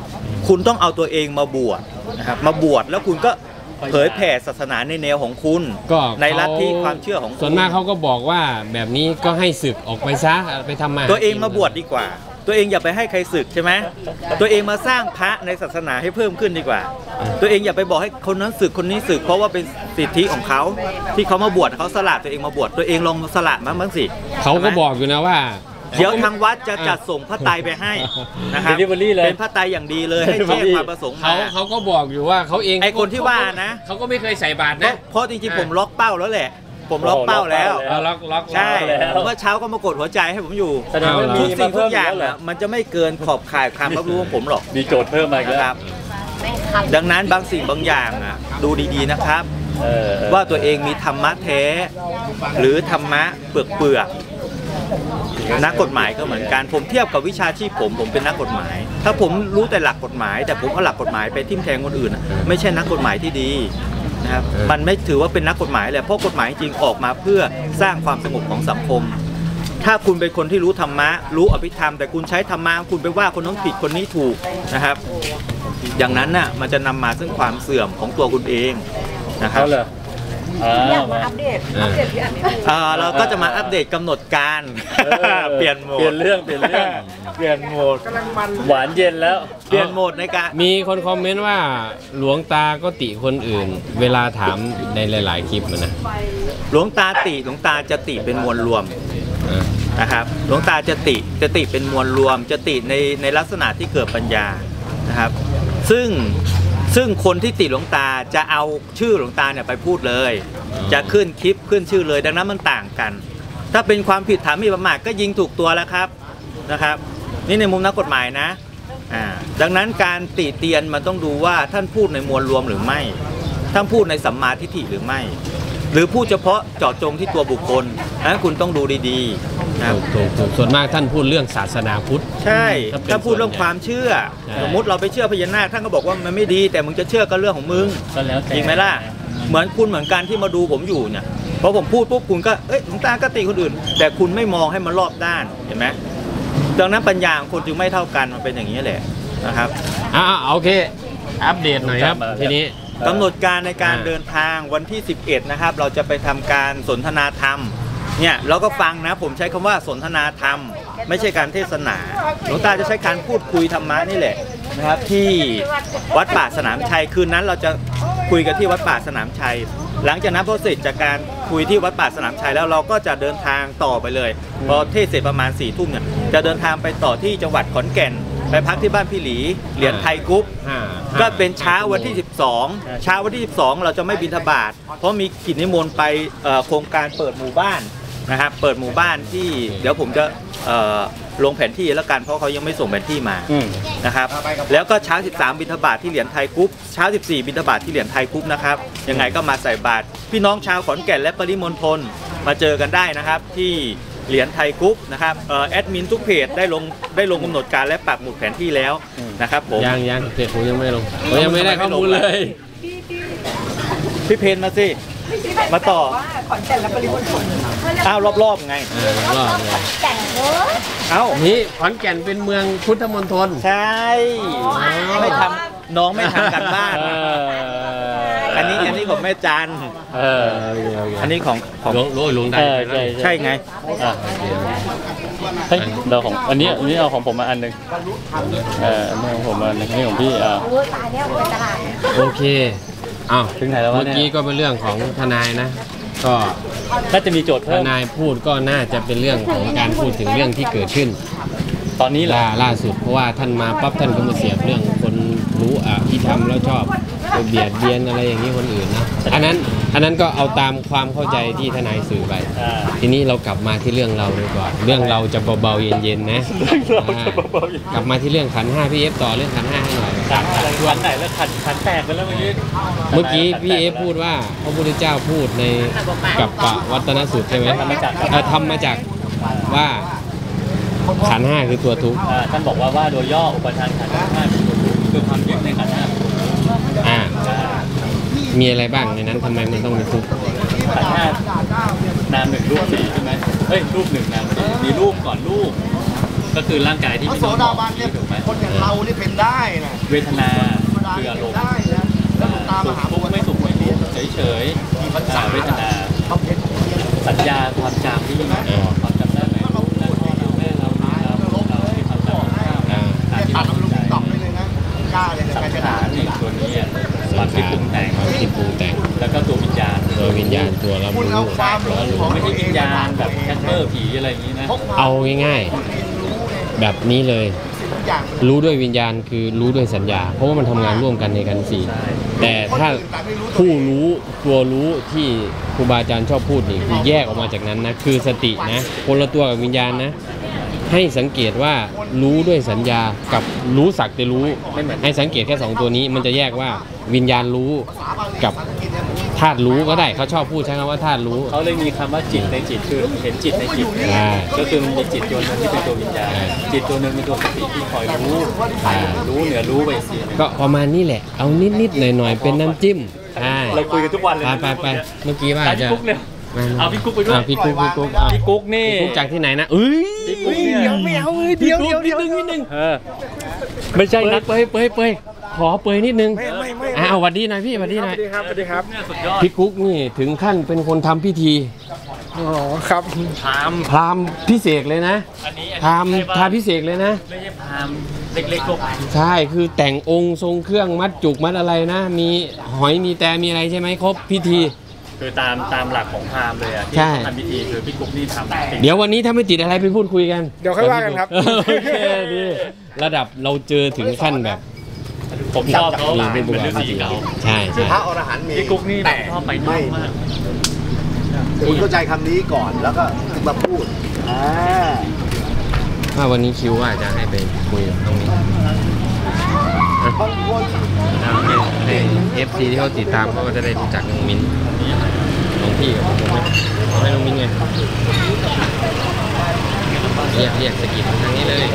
คุณต้องเอาตัวเองมาบวชนะครับมาบวชแล้วคุณก็เผยแผ่ศาสนาในแนวของคุณ
ก็
ในลัทธิความเชื่อของคุณ
ส่วนมากเขาก็บอกว่าแบบนี้ก็ให้ศึกออกไปซะไปทำมา
ตัวเองมาบวชดีกว่า ตัวเองอย่าไปให้ใครศึกใช่ไหมตัวเองมาสร้างพระในศาสนาให้เพิ่มขึ้นดีกว่า ตัวเองอย่าไปบอกให้คนนั้นศึกคนนี้ศึกเพราะว่าเป็นสิทธิของเขาที่เขามาบวชเขาสละตัวเองมาบวชตัวเองลองสละบ้างสิ
เขาก็บอกอยู่นะว่า
เดี๋ยวทางวัดจะจัดส่งพระไตรไปให้นะครับ
Delivery เลย
เป็นพระไตรอย่างดีเลยให้แจ้งความประสงค์มา
เขาก็บอกอยู่ว่าเขาเอง
ไอคนที่ว่านะ
เขาก็ไม่เคยใส่บาตรนะ
เพราะจริงๆผมล็อกเป้าแล้วแหละ ผมล็อกเป้าแล้ว
ล็อก
ใช่
แล้ว
เมื่อเช้าก็มากดหัวใจให้ผมอยู่
แสดงว่า
ทุ
มี
กสิ่งทุกอย่าง
เหร
อะมันจะไม่เกินขอบข่ายความรับรู้ของผมหรอก
มีโจทย์เพิ่มมาอีก
นะ
แล้ว
ครับ ดังนั้นบางสิ่งบางอย่างอะดูดีๆนะครับ
ว่า
ว่าตัวเองมีธรรมะแท้ หรือธรรมะเปลือกนักกฎหมายก็เหมือนกันผมเทียบกับวิชาชีพผมเป็นนักกฎหมาย ถ้าผมรู้แต่หลักกฎหมาย แต่ผมเอาหลักกฎหมายไปทิ่มแทงคนอื่นอะไม่ใช่นักกฎหมายที่ดีนะครับมันไม่ถือว่าเป็นนักกฎหมายเลยเพราะกฎหมายจริงออกมาเพื่อสร้างความสงบของสังคม ถ้าคุณเป็นคนที่รู้ธรรมะรู้อภิธรรมแต่คุณใช้ธรรมะคุณไปว่าคนนั้นผิดคนนี้ถูกนะครับ อย่างนั้นน่ะมันจะนำมาซึ่งความเสื่อมของตัวคุณเองนะครับ
เขาเลย
อยากมาอัปเดตที่อันนี้
เราก็จะมาอัปเดตกำหนดการ เปลี่ยนโหมด
เปลี่ยนเรื่องเปลี่ยนโหมดหวานเย็นแล้ว
เปลี่ยนโหมดในการ
มีคนคอมเมนต์ว่าหลวงตาก็ติคนอื่น เวลาถามในหลายๆคลิปนะ
หลวงตาจะติเป็นมวลรวมนะครับหลวงตาจะติเป็นมวลรวมจะติในลักษณะที่เกิดปัญญานะครับซึ่งคนที่ติหลวงตาจะเอาชื่อหลวงตาเนี่ยไปพูดเลย จะขึ้นคลิปขึ้นชื่อเลยดังนั้นมันต่างกัน ถ้าเป็นความผิดฐานหมิ่นประมาทก็ยิงถูกตัวแล้วครับนะครับนี่ในมุมนักกฎหมายนะดังนั้นการติเตียนมันต้องดูว่าท่านพูดในมวลรวมหรือไม่ท่านพูดในสัมมาทิฏฐิหรือไม่หรือพูดเฉพาะเจาะจงที่ตัวบุคคลนั้นคุณต้องดูดีๆนะครับ
ถูกส่วนมากท่านพูดเรื่องศาสนาพุทธ
ใช่ถ้าพูดเรื่องความเชื่อสมมติเราไปเชื่อพญานาคท่านก็บอกว่ามันไม่ดีแต่มึงจะเชื่อก็เรื่องของมึง
ก็แล้วแต่
จริงไหมล่ะเหมือนกันที่มาดูผมอยู่เนี่ยพอผมพูดปุ๊บคุณก็หลวงตาก็ติคนอื่น แต่คุณไม่มองให้มันรอบด้านเห็นไหมดังนั้นปัญญาของคนจึงไม่เท่ากันมันเป็นอย่างนี้แหละนะครับ
โอเคอัปเดตหน่อยครับทีนี้
กำหนดการในการเดินทางวันที่ 11 นะครับเราจะไปทำการสนทนาธรรมเนี่ยเราก็ฟังนะผมใช้คำว่าสนทนาธรรมไม่ใช่การเทศนาหลวงตาจะใช้การพูดคุยธรรมะนี่แหละนะครับที่วัดป่าสนามชัยคืนนั้นเราจะคุยกันที่วัดป่าสนามชัยหลังจากนั้นพอเสร็จจากการคุยที่วัดป่าสนามชัยแล้วเราก็จะเดินทางต่อไปเลยพอเทศเสร็จประมาณ4 ทุ่มเนี่ยจะเดินทางไปต่อที่จังหวัดขอนแก่นไปพักที่บ้านพี่หลีเหรียญไทยกรุ๊ปก็เป็นเช้าวันที่12เช้าวันที่12เราจะไม่บิณฑบาตเพราะมีกิจนิมนต์ไปโครงการเปิดหมู่บ้านนะครับเปิดหมู่บ้านที่เดี๋ยวผมจะลงแผนที่แล้วกันเพราะเขายังไม่ส่งแผนที่มานะครับแล้วก็เช้า13บิณฑบาตที่เหรียญไทยกรุ๊ปเช้า14บิณฑบาตที่เหรียญไทยกรุ๊ปนะครับยังไงก็มาใส่บาตรพี่น้องชาวขอนแก่นและปริมณฑลมาเจอกันได้นะครับที่เหรียญไทยกรุ๊ปนะครับแอดมินทุกเพจได้ลงกำหนดการและปักหมุดแผนที่แล้วนะครับผม
ยังเพจผมยังไม่ลงผมยังไม่ได้ข้อมูลเลย
พี่เพนมาสิมาต่อ
ขอนแก่นและปริมณฑล
อ้าวรอบๆไง
รอบๆไง
แต่งเนอะ
เอ้า
นี่ขอนแก่นเป็นเมืองพุทธมณฑล
ใช่ไม่ทำน้องไม่ทำกันบ้านอันนี้ของแม่จันอันนี้ของ
หลวงได้
ใช่ไง
เฮ้ยเราของอันนี้เอาของผมมาอันหนึ่งอันนี้ของผมมาอันหนึ่งนี่ของพี่
ตายแล้วเป็นตลาด
โอเค
ถึงไหนแล้ววะเนี่ย
เมื่อกี้ก็เป็นเรื่องของทนายนะก็
น่าจะมีโจทย์เพิ่ม
ทนายพูดก็น่าจะเป็นเรื่องของการพูดถึงเรื่องที่เกิดขึ้น
ตอนนี้
ล่าสุดเพราะว่าท่านมาปั๊บท่านก็มาเสียบเรื่องคนรู้ที่ทำแล้วชอบเบียดเบียนอะไรอย่างนี้คนอื่นนะอันนั้นก็เอาตามความเข้าใจที่ทนายสื่อไปทีนี้เรากลับมาที่เรื่องเราดีกว่าเรื่องเราจะเบาๆเย็นๆนะกลับมาที่เรื่องขัน 5พี่เอฟต่อเรื่องขัน 5ให้หน่อย
ขันไหนแล้วขันแตกไปแล้วเ
มื่อกี้พี่เอฟพูดว่าพระพุทธเจ้าพูดในกัปปวัตนสูตรใช่ไหมทำมาจากว่าขัน 5คือตัวทุกข์
ท่านบอกว่าโดยย่ออุปทานขัน 5คือตัวทุกข์คือความยึดในขัน 5
มีอะไรบ้างในนั้นทำไมมันต้องมีทุกข์
ขัน 5นาม1รูป4ใช่ไหมรูป1นาม4มีรูปก่อนรูปก็คือร่างกายที่
พระ
มี
โสดาบันเนี่ย
ถูกไหม
คนอย่างเรานี่เป็นได้นะ
เวทนา
ธรรมดา
คือ
เนี่
อาร
เป็น
มณ์
ได้นะแล้วตาม
สุ
หา
ขทุกข์ไม่สุขไม่ทุกข์เฉยๆเวทนา
ต้องเป็น
สัญญาความจำที่ความจำได้ไหมพ่อเราแม่เราเราที่ความจำ
เนี่ยตัดเอาลูกตอกได้เลยนะกล้าเลยนะ
สัง
การจะ
ขา
ด่าร
เนี่ยตัวนี้ความคิดปรุงแต่ง
ความคิดปรุงแต่ง
แล้วก็ตัววิญญาณ
ตัววิญญาณตัวรับ
คุณ
รู้
เอาความรู้ของ
ไม่
ตั
ใช่
วเอ
วิ
ง
ญญาณแบบแคสเปอร์ผีอะไรอย่างนี้นะ
เอาง่ายๆแบบนี้เลย
ทุกอย่าง
รู้ด้วยวิญญาณคือรู้ด้วยสัญญา เพราะว่ามันทำงานร่วมกันในกันสี่แต่ถ้าผู้รู้ตัวรู้ที่ครูบาอาจารย์ชอบพูดนี่คือแยกออกมาจากนั้นนะคือสตินะคนละตัวกับวิญญาณนะให้สังเกตว่ารู้ด้วยสัญญากับรู้สักแต่รู้ให้สังเกตแค่2ตัวนี้มันจะแยกว่าวิญญาณรู้กับธาตุรู้ก็ได้เขาชอบพูดใช้คำว่าธาตุรู้
เขาเลยมีคำว่าจิตในจิตคือเห็นจิตในจิต ก็คือมันมีจิตตัวนึงที่เป็นตัววิญญาณจิตตัวนึงเป็นตัวสติที่คอยรู้รู้เหนือรู้ไปสิ
ก็ประมาณนี้แหละเอานิดๆหน่อยๆเป็นน้ำจิ้มใช่
เราคุยกันทุกวันเลย
ไปเมื่อกี้ว่าจะ
พี่กุ๊กเนี่ยเอาพี่กุ๊กไปด้วย
พี่กุ๊ก
พี่กุ๊กนี่
พี่กุ๊กจากที่ไหนนะเอ้ย
พี่กุ๊กเนี่ย
เดี๋ยวนิดนึง
ไม่ใช่นัก
เปยขอเปยนิดนึงสวัสดีหน่อยพี่สวัสดีหน่อย
สวัสดีครับ
สุดยอด
พี่กุ๊กนี่ถึงขั้นเป็นคนทำพิธี
อ๋อครับ
พราหมณ์พิเศษเลยนะ
อันนี้
พราหมณ์ทาพิเศษเลยนะ
ไม่ใช่พรามเล็กๆทั่วไป
ใช่คือแต่งองค์ทรงเครื่องมัดจุกมัดอะไรนะ มีหอยมีแต่มีอะไรใช่ไหมครบพิธี
คือตามหลักของพราหมณ์เลยอะที่
ใช่
ทำพิธีคือพี่กุ๊กนี่ทำ
เดี๋ยววันนี้ถ้าไม่ติดอะไรไปพูดคุยกัน
เดี๋ยวค่อยว่ากันครับ
โอเคดีระดับเราเจอถึงขั้นแบบ
ผมชอบเขา
มี
เป็น
บุ
ฤา
ญ
ษีเก่า
ใช่ใช่
พระอรหันต์มี
พี่กุ๊กนี่แบบชอบไปนอกมาก
คุณเข้าใจคำนี้ก่อนแล้วก็มาพูด
ถ้าวันนี้คิวว่าจะให้ไปคุยกับน้องมิ้นให้ FC ที่เขาติดตามเขาก็จะได้รู้จักน้องมิ้นน้องพี่กับผมไหมเอาให้น้องมิ้นไงเรียกสกิดทางนี้เลย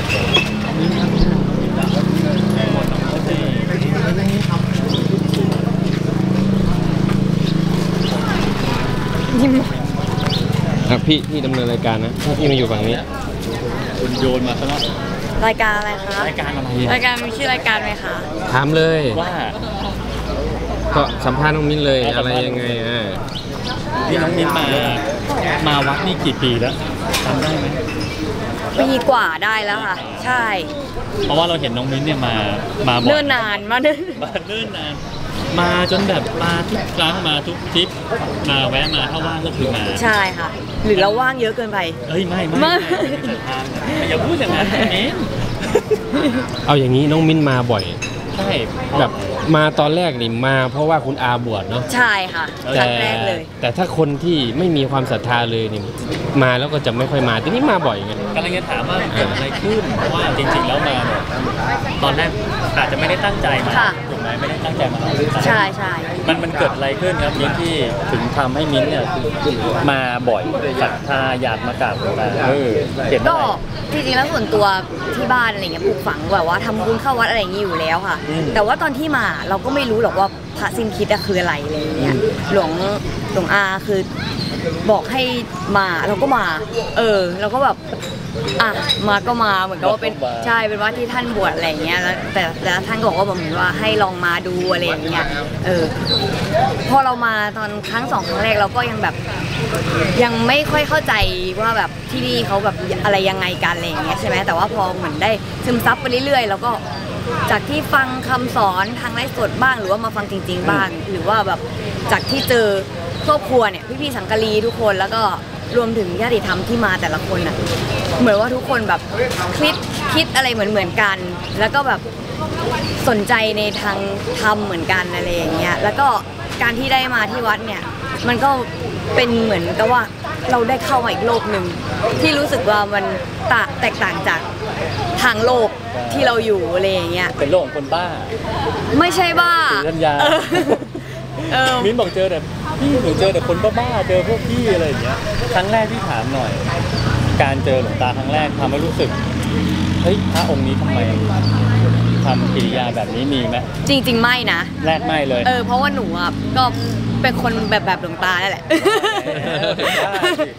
ครับพี่ดำเนินรายการนะพี่มาอยู่ฝั่งนี้
คุณโยนมาซะแล้ว
รายการอะไรคะ
รายการอะไร
รายการมีชื่อรายการไหมคะ
ถามเลย
ว่า
ก็สัมภาษณ์น้องมิ้นเลยอะไรยังไง
พี่น้องมิ้นมาวัดนี่กี่ปีแล้วจำได้ไหม
ปีกว่าได้แล้วค่ะ ใช่
เพราะว่าเราเห็นน้องมิ้นเนี่ยมาบ่อย
เนิ่นนานมาเนิ่น
มาเนิ่นนานมาจนแบบมาทุกครั้งมาทุกทริปมาแวะมาถ้าว่างก็คือมา
ใช่ค่ะ หรือเราว่างเยอะเกินไป
เอ้ยไม่อย่าพูดอย่างนั้นมิ้น
เอาอย่างนี้น้องมิ้นมาบ่อย
ใช่
แบบมาตอนแรกนี่มาเพราะว่าคุณอาบวชเนาะ
ใช่ค่ะครั้งแรกเลย
แต่ถ้าคนที่ไม่มีความศรัทธาเลยนี่มาแล้วก็จะไม่ค่อยมาทีนี้มาบ่อยไง
กำลังจะถามว่าเกิดอะไรขึ้นเพราะว่าจริงๆแล้วมาเนี่ยตอนแรกอาจจะไม่ได้ตั้งใจมาถูกไหมไม่ได้ตั้งใจมา
ใช่ใช่
มันเกิดอะไรขึ้นครับมิ้นที่ถึงทำให้มิ้นเนี่ยมาบ่อยศรัทธาอยากมากราบหลวงตาเห็น
ก็
อะไร
จริงๆแล้วส่วนตัวที่บ้านอะไรเงี้ยปลูกฝังแบบว่าทำบุญเข้าวัดอะไรอย่างนี้อยู่แล้วค่ะ แต่ว่าตอนที่มาเราก็ไม่รู้หรอกว่าพระสิ้นคิดอะคืออะไรอะไรเงี้ยหลวงอาคือบอกให้มาเราก็มาเราก็แบบมาก็มาเหมือนกับว่าเป็นใช่เป็นว่าที่ท่านบวชอะไรเงี้ยแล้วแต่ท่านก็บอกว่าเหมือนว่าให้ลองมาดูอะไรอย่างเงี้ยพอเรามาตอนครั้ง2ครั้งแรกเราก็ยังแบบยังไม่ค่อยเข้าใจว่าแบบที่นี่เขาแบบอะไรยังไงกันอะไรอย่างเงี้ยใช่ไหมแต่ว่าพอเหมือนได้ซึมซับไปเรื่อยๆแล้วก็จากที่ฟังคำสอนทางไลฟ์สดบ้างหรือว่ามาฟังจริงๆบ้างหรือว่าแบบจากที่เจอครอบครัวเนี่ยพี่ๆสังกะรีทุกคนแล้วก็รวมถึงญาติธรรมที่มาแต่ละคนน่ะเหมือนว่าทุกคนแบบคิดอะไรเหมือนกันแล้วก็แบบสนใจในทางธรรมเหมือนกันอะไรอย่างเงี้ยแล้วก็การที่ได้มาที่วัดเนี่ยมันก็เป็นเหมือนกับว่าเราได้เข้ามาอีกโลกหนึ่งที่รู้สึกว่ามันแตกต่างจากทางโลกที่เราอยู่อะไรอย่างเงี้ย
เป็นโลกของคนบ้า
ไม่ใช่บ้า
สัญญามิ้นบอกเจอแต่พี่หนูเจอแต่คนบ้าๆเจอพวกพี่อะไรอย่างเงี้ยครั้งแรกที่ถามหน่อยการเจอหลวงตาครั้งแรกทำให้รู้สึกเฮ้ยพระองค์นี้ทำไมทำกิริยาแบบนี้มีไหม
จริงๆไม่นะ
แรกไม่เลย
เพราะว่าหนูอ่ะก็เป็นคนแบบหลวงตานั่นแหละ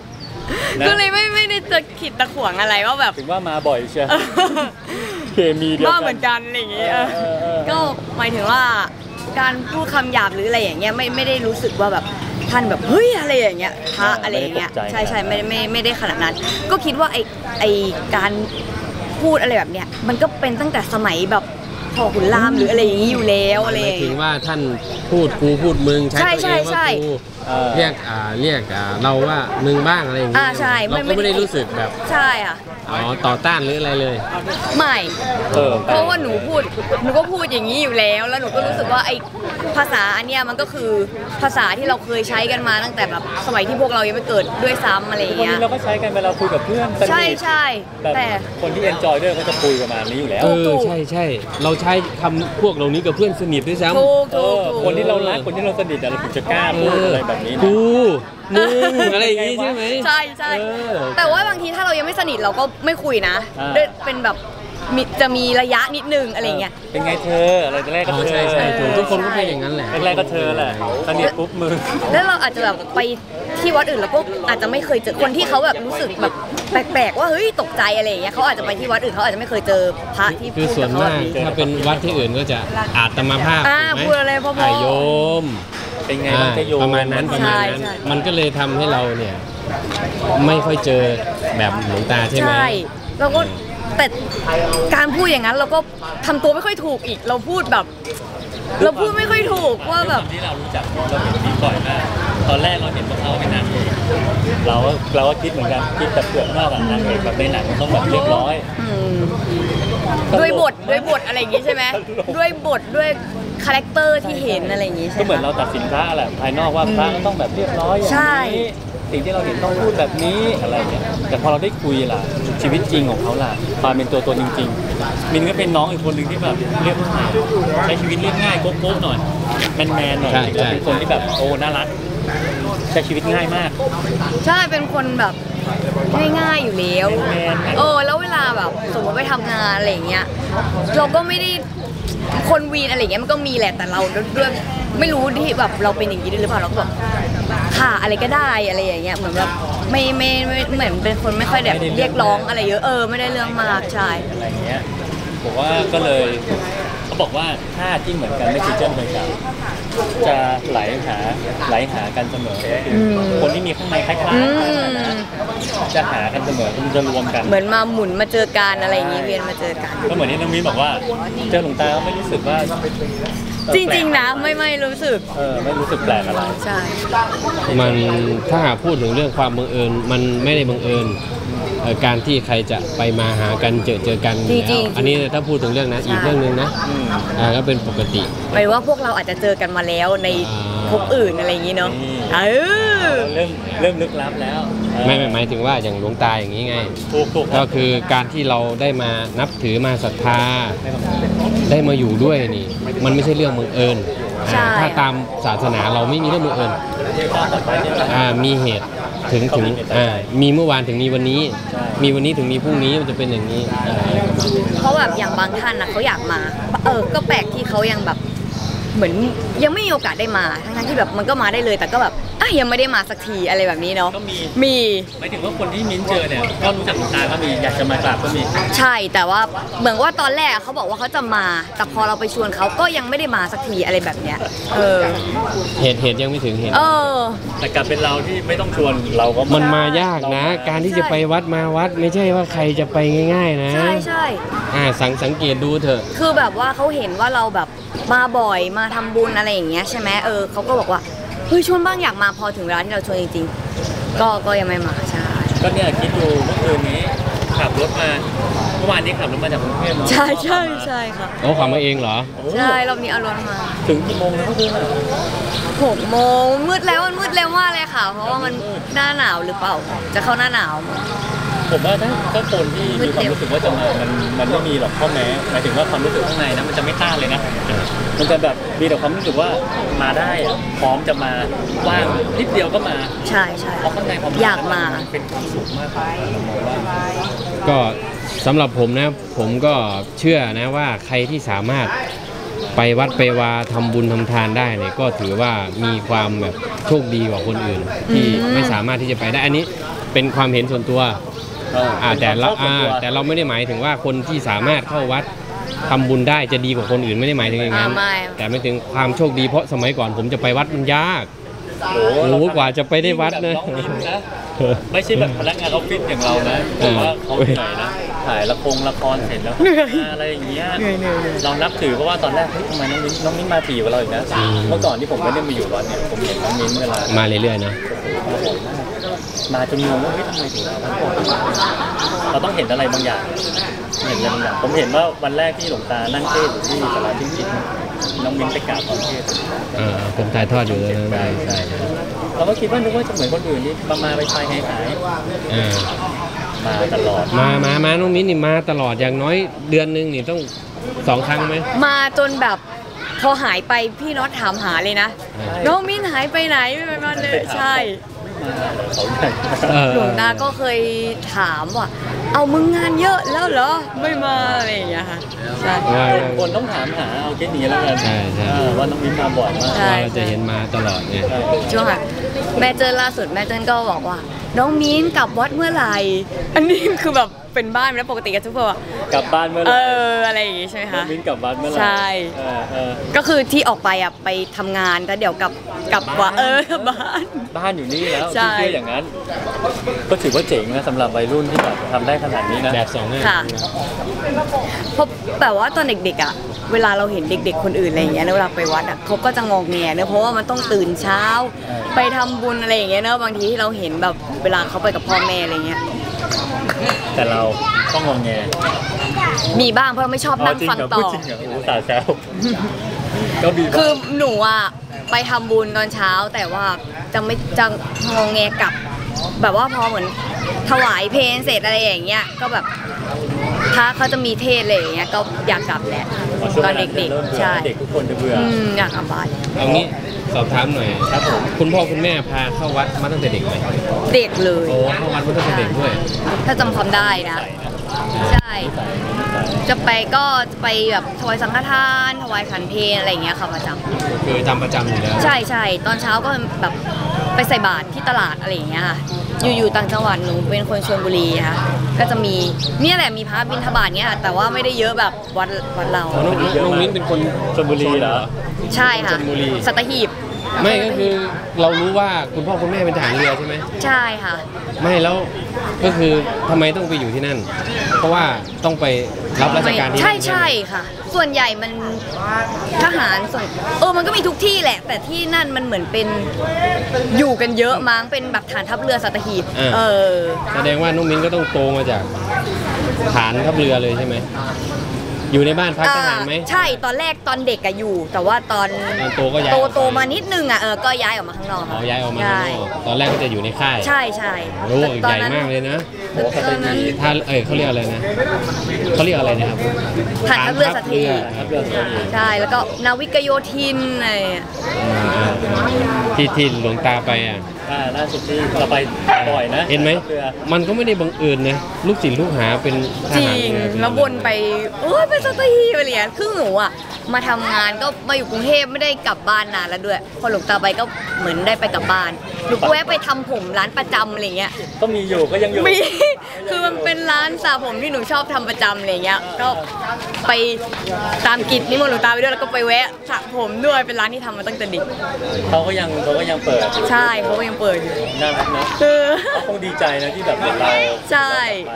ก็เลยไม่ได้จะขิดตะขวงอะไรว่าแบบ
ถึงว่ามาบ่อยเชียวเคมีเดียว
บ้า
กัน
เหมือนกันอะไรอย่างเงี้ยก็หมายถึงว่าการพูดคำหยาบหรืออะไรอย่างเงี้ยไม่ได้รู้สึกว่าแบบท่านแบบเฮ้ยอะไรอย่างเงี้ยพระอะไรอย่างเงี้ยใช่ไม่ได้ขนาดนั้นก็คิดว่าไอการพูดอะไรแบบเนี้ยมันก็เป็นตั้งแต่สมัยแบบพ่อขุนรามหรืออะไรอย่างงี้อยู่แล้วอะไรอ
หมา
ย่าย ง
ถึง
เงี้ย
ว่าท่านพูดกูพูดมึงใช้ตัวเองว่า
ใช่
กูเรียกเราว่ามึงบ้างอะไรอย่างเงี้ย
ใช่
เราก็ไม่ได้รู้สึกแบบ
ใช่ค่ะ
ต่อต้านหรืออะไรเลย
ไม่เพราะว่าหนูก็พูดอย่างนี้อยู่แล้วแล้วหนูก็รู้สึกว่าไอ้ภาษาอันเนี้ยมันก็คือภาษาที่เราเคยใช้กันมาตั้งแต่แบบสมัยที่พวกเรายังไม่เกิดด้วยซ้ำอะไรอย่าง
วัน
เงี้ย
นี้เราก็ใช้กันเวลาคุยกับเพื่อนสนิท
ใช่
แต่
แต่
คนที่ enjoy ด้วยก็จะคุยประมาณนี้อยู่แล้ว
ใช่เราใช้คำพวกเหล่านี้กับเพื่อนสนิทด้วยซ้ำ
ถูก
คนที่เรารักคนที่เราสนิทเราถึงจะกล้าพูดอะไรแบบนี้นะ
กูมึงอะไรอย่างงี้ใช่ไหม
ใช่แต่ว่าบางทีถ้าเรายังไม่สนิทเราก็ไม่คุยนะด้วยเป็นแบบจะมีระยะนิดนึงอะไรเงี้ย
เป็นไงเธออะไรแรกก็เธอ
ใช่ถูกทุกคนก็เป็นอย่างนั้นแหละ
แรกก็เธอแหละสนิทปุ๊บมือ
แล้วเราอาจจะแบบไปที่วัดอื่นเราก็อาจจะไม่เคยเจอคนที่เขาแบบรู้สึกแบบแปลกๆว่าเฮ้ยตกใจอะไรอย่างเงี้ยเขาอาจจะไปที่วัดอื่นเขาอาจจะไม่เคยเจอพระที่
คือ
พูด
ส่ว
กัน บเขา
มา
แบ
ก
บนี้
ถ้าเป็นวัดที่อื่นก็จะอาตมาภาพถูกไหม
พูดอะไรพ่อ
โยม
เป็นไงบ้างจะโยม
ประมาณนั้นมันก็เลยทำให้เราเนี่ยไม่ค่อยเจอแบบหลวงตาใช่ไหม
ใช่แล้วก็แต่การพูดอย่างนั้นเราก็ทำตัวไม่ค่อยถูกอีกเราพูดแบบ เราพูดไม่ค่อยถูกว่าแบบ
ที่เรารู้จักเราเห็นพี่บ่อยมากตอนแรกเราเห็นว่าเขาเป็นนางเอกเราก็คิดเหมือนกันคิดแต่เปลือกนอกอะนางเอกแบบในหนังมันต้องแบบเรียบร้อย
ด้วยบทอะไรอย่างงี้ใช่ไหมด้วยบทด้วยคาแรคเตอร์ที่เห็นอะไรอย่างงี้ใช่
ก็
ไหม
เหมือนเราตัดสินพระแหละภายนอกว่าพระก็ต้องแบบเรียบร้อยอย่าง
ใช่
นี้สิ่งที่เราเห็นต้องพูดแบบนี้อะไรเงี้ยแต่พอเราได้คุยล่ะชีวิตจริงของเขาล่ะความเป็นตัวตนจริงๆมินก็เป็นน้องอีกคนหนึ่งที่แบบเรียบง่ายใช้ชีวิตเรียบง่ายโก๊ะๆหน่อยแมนๆหน่อยเราเป็นคนที่แบบโอ้น่ารักใช้ชีวิตง่ายมาก
ใช่เป็นคนแบบง่ายๆอยู่แล้วแล้วเวลาแบบสมมติไปทำงานอะไรอย่างเงี้ยเราก็ไม่ได้คนวีนอะไรอย่างเงี้ยมันก็มีแหละแต่เราด้วยไม่รู้ที่แบบเราเป็นอย่างนี้ด้วยหรือเปล่าเราก็แบบค่ะอะไรก็ได้อะไรอย่างเงี้ยเหมือนแบบไม่เหมือนเป็นคนไม่ค่อยแบบเรียกร้องอะไรเยอะไม่ได้เรื่องมากใช่
อะไรเงี้ยผมว่าก็เลยเขาบอกว่าถ้าที่เหมือนกันไม่คิดเจ้าเหมือนกันจะไหลหากันเสมอคนที่มีข้างในคล้ายๆกันนะจะหากันเสมอมันจะรวมกัน
เหมือนมาหมุนมาเจอกันอะไรอย่างงี้เวียนมาเจอกัน
ก็เหมือนที่น้องมิ้นบอกว่าเจอหลวงตาไม่รู้สึกว่า
จริงๆนะไม่รู้สึก
ไม่รู้สึกแปลกอะไร
ใช่
มันถ้าหากพูดถึงเรื่องความบังเอิญมันไม่ได้บังเอิญการที่ใครจะไปมาหากันเจอกันแล้วอันนี้ถ้าพูดถึงเรื่องนั้นอีกเรื่องนึงนะก็เป็นปกติ
หมายว่าพวกเราอาจจะเจอกันมาแล้วในภพอื่นอะไรอย่างนี้เนาะ
เริ่มลึกลับแล้ว
ไม่หมายถึงว่าอย่างหลวงตาอย่างนี้ไงก็คือการที่เราได้มานับถือมาศรัทธาได้มาอยู่ด้วยนี่มันไม่ใช่เรื่องบังเอิญถ้าตามศาสนาเราไม่มีเรื่องบังเอิญมีเหตุถึงมีเมื่อวานถึงมีวันนี้มีวันนี้ถึงมีพรุ่งนี้มันจะเป็นอย่างนี้
เพราะแบบอย่างบางท่านนะเขาอยากมาก็แปลกที่เขายังแบบเหมือนยังไม่มีโอกาสได้มาทั้งที่แบบมันก็มาได้เลยแต่ก็แบบยังไม่ได้มาสักทีอะไรแบบนี้เนาะ
ก็มีหมายถึงว่าคนที่มิ้นเจอเนี่ยก็รู้จักหลวงตาก็มีอยากจะมากราบก็มี
ใช่แต่ว่าเหมือนว่าตอนแรกเขาบอกว่าเขาจะมาแต่พอเราไปชวนเขาก็ยังไม่ได้มาสักทีอะไรแบบเนี้ย
เหตุยังไม่ถึงเหตุ
แต่กลับเป็นเราที่ไม่ต้องชวนเราก็
มันมายากนะการที่จะไปวัดมาวัดไม่ใช่ว่าใครจะไปง่ายๆนะ
ใช่
สังเกตดูเถอะ
คือแบบว่าเขาเห็นว่าเราแบบมาบ่อยมาทำบุญอะไรอย่างเงี้ยใช่ไหมเขาก็บอกว่าเฮ้ยชวนบ้างอยากมาพอถึงเวลาที่เราชวนจริงๆก็ยังไม่มาใช่
ก็เนี่ยคิดดูเมื่อคืนนี้ขับรถมาเมื่อวานนี้ขับรถมาจากกรุงเทพ
ใช่ค่ะ
ขับมาเองเหรอ
ใช่รอบนี้เอารถมา
ถึงกี่โมงแล้วเมื่อคืน
6 โมงมืดแล้วมันมืดเร็วมากเลยค่ะเพราะว่ามันหน้าหนาวหรือเปล่าจะเข้าหน้าหนาว
ผมว่าถ้าคนที่มีความรู้สึกว่าจะมามันไม่มีหรอกข้อแม้หมายถึงว่าความรู้สึกข้างในนะมันจะไม่ต้านเลยนะมันจะแบบมีแต่ความรู้สึกว่ามาได้พร้อมจะมาว่างนิดเดียวก็มา
ใช่
เพราะข้างในความ
อยากมา
เป็นความสุขมาก
ก็สำหรับผมนะผมก็เชื่อนะว่าใครที่สามารถไปวัดไปวาทำบุญทำทานได้เนี่ยก็ถือว่ามีความแบบโชคดีกว่าคนอื่นที่ไม่สามารถที่จะไปได้อันนี้เป็นความเห็นส่วนตัวแต่เราไม่ได้หมายถึงว่าคนที่สามารถเข้าวัดทำบุญได้จะดีกว่าคนอื่นไม่ได้หมายถึงอย่างนั้นแต่ไม่ถึงความโชคดีเพราะสมัยก่อนผมจะไปวัดมันยากโอ้โหกว่าจะไปได้วัดนะ
ไม่ใช่แบบพนักงานออฟฟิศอย่างเรานะแต่ว่าเขาเหนื่อยนะถ่ายละครเสร็จแล้วอะไรอย่างเงี้ยเรานับถือเพราะว่าตอนแรกทำไมน้องมิ้นมาถี่กว่าเราอีกนะเมื่อก่อนที่ผมไม่ได้มาอยู่วัดเนี่ยผมเห็นน้องมิ้นเวลา
มาเรื่อยๆนะ
มาจนงงว่าทำไมถึงเราต้องเห็นอะไรบางอย่างผมเห็นว่าวันแรกที่หลวงตานั่งเทศน์อยู่ที่ศาลาจิ้งจิกน้องมิ้นไปกราบตอนเทศน์
ผมถ่ายทอดอยู่เลย
ใช่เราก็คิดว่านึกว่าจะเหมือนคนอื่นนี่มาไปหายมาตลอด
มาน้องมิ้นนี่มาตลอดอย่างน้อยเดือนนึงนี่ต้อง2 ครั้งไหม
มาจนแบบพอหายไปพี่น็อตถามหาเลยนะน้องมิ้นหายไปไหนไม่มาเลยใช่หลวงตาก็เคยถามว่าเอามึงงานเยอะแล้วเหรอไม่มาอะไรอย่างเงี้ยค่ะใช่
คนต้องถามหาเอาแค่นี้แล้วกัน
ใช่
ว่าน้องมิ้นมาบ่อยมาก
เราจะเห็นมาตลอดไง
ช่วงแม่เจอล่าสุดแม่เจนก็บอกว่าน้องมิ้นกลับวัดเมื่อไหร่อันนี้คือแบบเป็นบ้านแล้วปกติกันทุกคน
กลับบ้านเมื่อไหร่
อะไรอย่างงี้ใช่ไหมคะ
มิ้นกลับบ้านเมื่อไหร่
ใช่ก็คือที่ออกไปไปทำงานแล้วเดี๋ยวกลับว่า
บ้านอยู่นี่แล้วที่เชื่ออย่างนั้นก็ถือว่าเจ๋งนะสำหรับวัยรุ่นที่แบบทำได้ขนาดนี้นะ
แบบ2เนี่ย
ค่ะเพราะแบบว่าตอนเด็กๆเวลาเราเห็นเด็กๆคนอื่นอะไรอย่างเงี้ยเวลาไปวัดเขาก็จะงงแงเนอะเพราะว่ามันต้องตื่นเช้าไปทำบุญอะไรอย่างเงี้ยเนอะบางทีที่เราเห็นแบบเวลาเขาไปกับพ่อแม่อะไรเงี้ย
แต่เราต้องงงแง
มีบ้างเพราะเราไม่ชอบนั่งฟังต่อ
ตาแซว
คือหนูไปทำบุญตอนเช้าแต่ว่าจะงงแงกลับแบบว่าพอเหมือนถวายเพลเสร็จอะไรอย่างเงี้ยก็แบบถ้าเขาจะมีเทศอะไรอย่างเงี้ยก็อยากกลับแหละตอนเด็กๆใช่
เด็กทุกคนจะเบื่อ
อยากกลับบ้าน
เอางี้สอบถามหน่อยครับผมคุณพ่อคุณแม่พาเข้าวัดมาตั้งแต่เด็กไหม
เด็กเลย
โอ้เข้าวัดมาตั้งแต่เด็กด้วย
ถ้าจำความได้นะใช่จะไปก็ไปแบบถวายสังฆทานถวายขันเพลอะไรอย่างเงี้ยค่ะประจ
ำคือทำประจำอยู่แล้ว
ใช่ตอนเช้าก็แบบไปใส่บาตรที่ตลาดอะไรอย่างเงี้ยค่ะอยู่ต่างจังหวัดหนูเป็นคนชลบุรีค่ะก็จะมีเนี่ยแหละมีพระบิณฑบาตเงี้ยแต่ว่าไม่ได้เยอะแบบวัดเรา
น้องมิ้นเป็นคน
ชลบุรีเหรอ
ใช่ค่ะสัตหีบ
ไม่ก็คือเรารู้ว่าคุณพ่อคุณแม่เป็นทหารเรือใช่ไหม
ใช่ค่ะ
ไม่แล้วก็คือทำไมต้องไปอยู่ที่นั่นเพราะว่าต้องไปรับราชการที่
ใช่ค่ะส่วนใหญ่มันทหารส่วนมันก็มีทุกที่แหละแต่ที่นั่นมันเหมือนเป็นอยู่กันเยอะมั้งเป็นแบบฐานทัพเรือสัตหีบ
แสดงว่าน้องมิ้นก็ต้องโตมาจากฐานทัพเรือเลยใช่ไหมอยู่ในบ้านพักทหารไหม
ใช่ตอนแรกตอนเด็กอยู่แต่ว่าตอน
โตก็ย้าย
โตมานิดนึงก็ย้ายออกมาข้างนอก
ย้ายออกมาข้างนอกตอนแรกก็จะอยู่ในค่าย
ใช่
โอ้ใหญ่มากเลยนะถ้าเขาเรียกอะไรนะเขาเรียกอะไรนะครับ
ฐานทัพเรือสัตหีบใช่แล้วก็นาวิกโยธินอะไร
ที่หลวงตาไป
ล่าสุดที่เราไปบ่อยนะ
เห็นไหมมันก็ไม่ได้บังเอิญนะลูกศิษย์ลูกหาเป็น
ทหารจริงแล้ววนไปไปสัตหีบอะไรอย่างคือหนูมาทำงานก็มาอยู่กรุงเทพไม่ได้กลับบ้านนานแล้วด้วยพอหลวงตาไปก็เหมือนได้ไปกลับบ้านหนูแวะไปทำผมร้านประจำอะไรเงี้ย
ก็มีอยู่ก็ยังอยู่
มีคือมันเป็นร้านสระผมที่หนูชอบทำประจำอะไรเงี้ยก็ไปตามกิจนิมนต์หลวงตาไปด้วยแล้วก็ไปแวะสระผมด้วยเป็นร้านที่ทำมาตั้งแต่เด็ก
เขาก็ยังเปิด
ใช่เขาก็ยังเปิดอยู่
น่ารักนะเขาคงดีใจนะที่แบบเรา
ใช่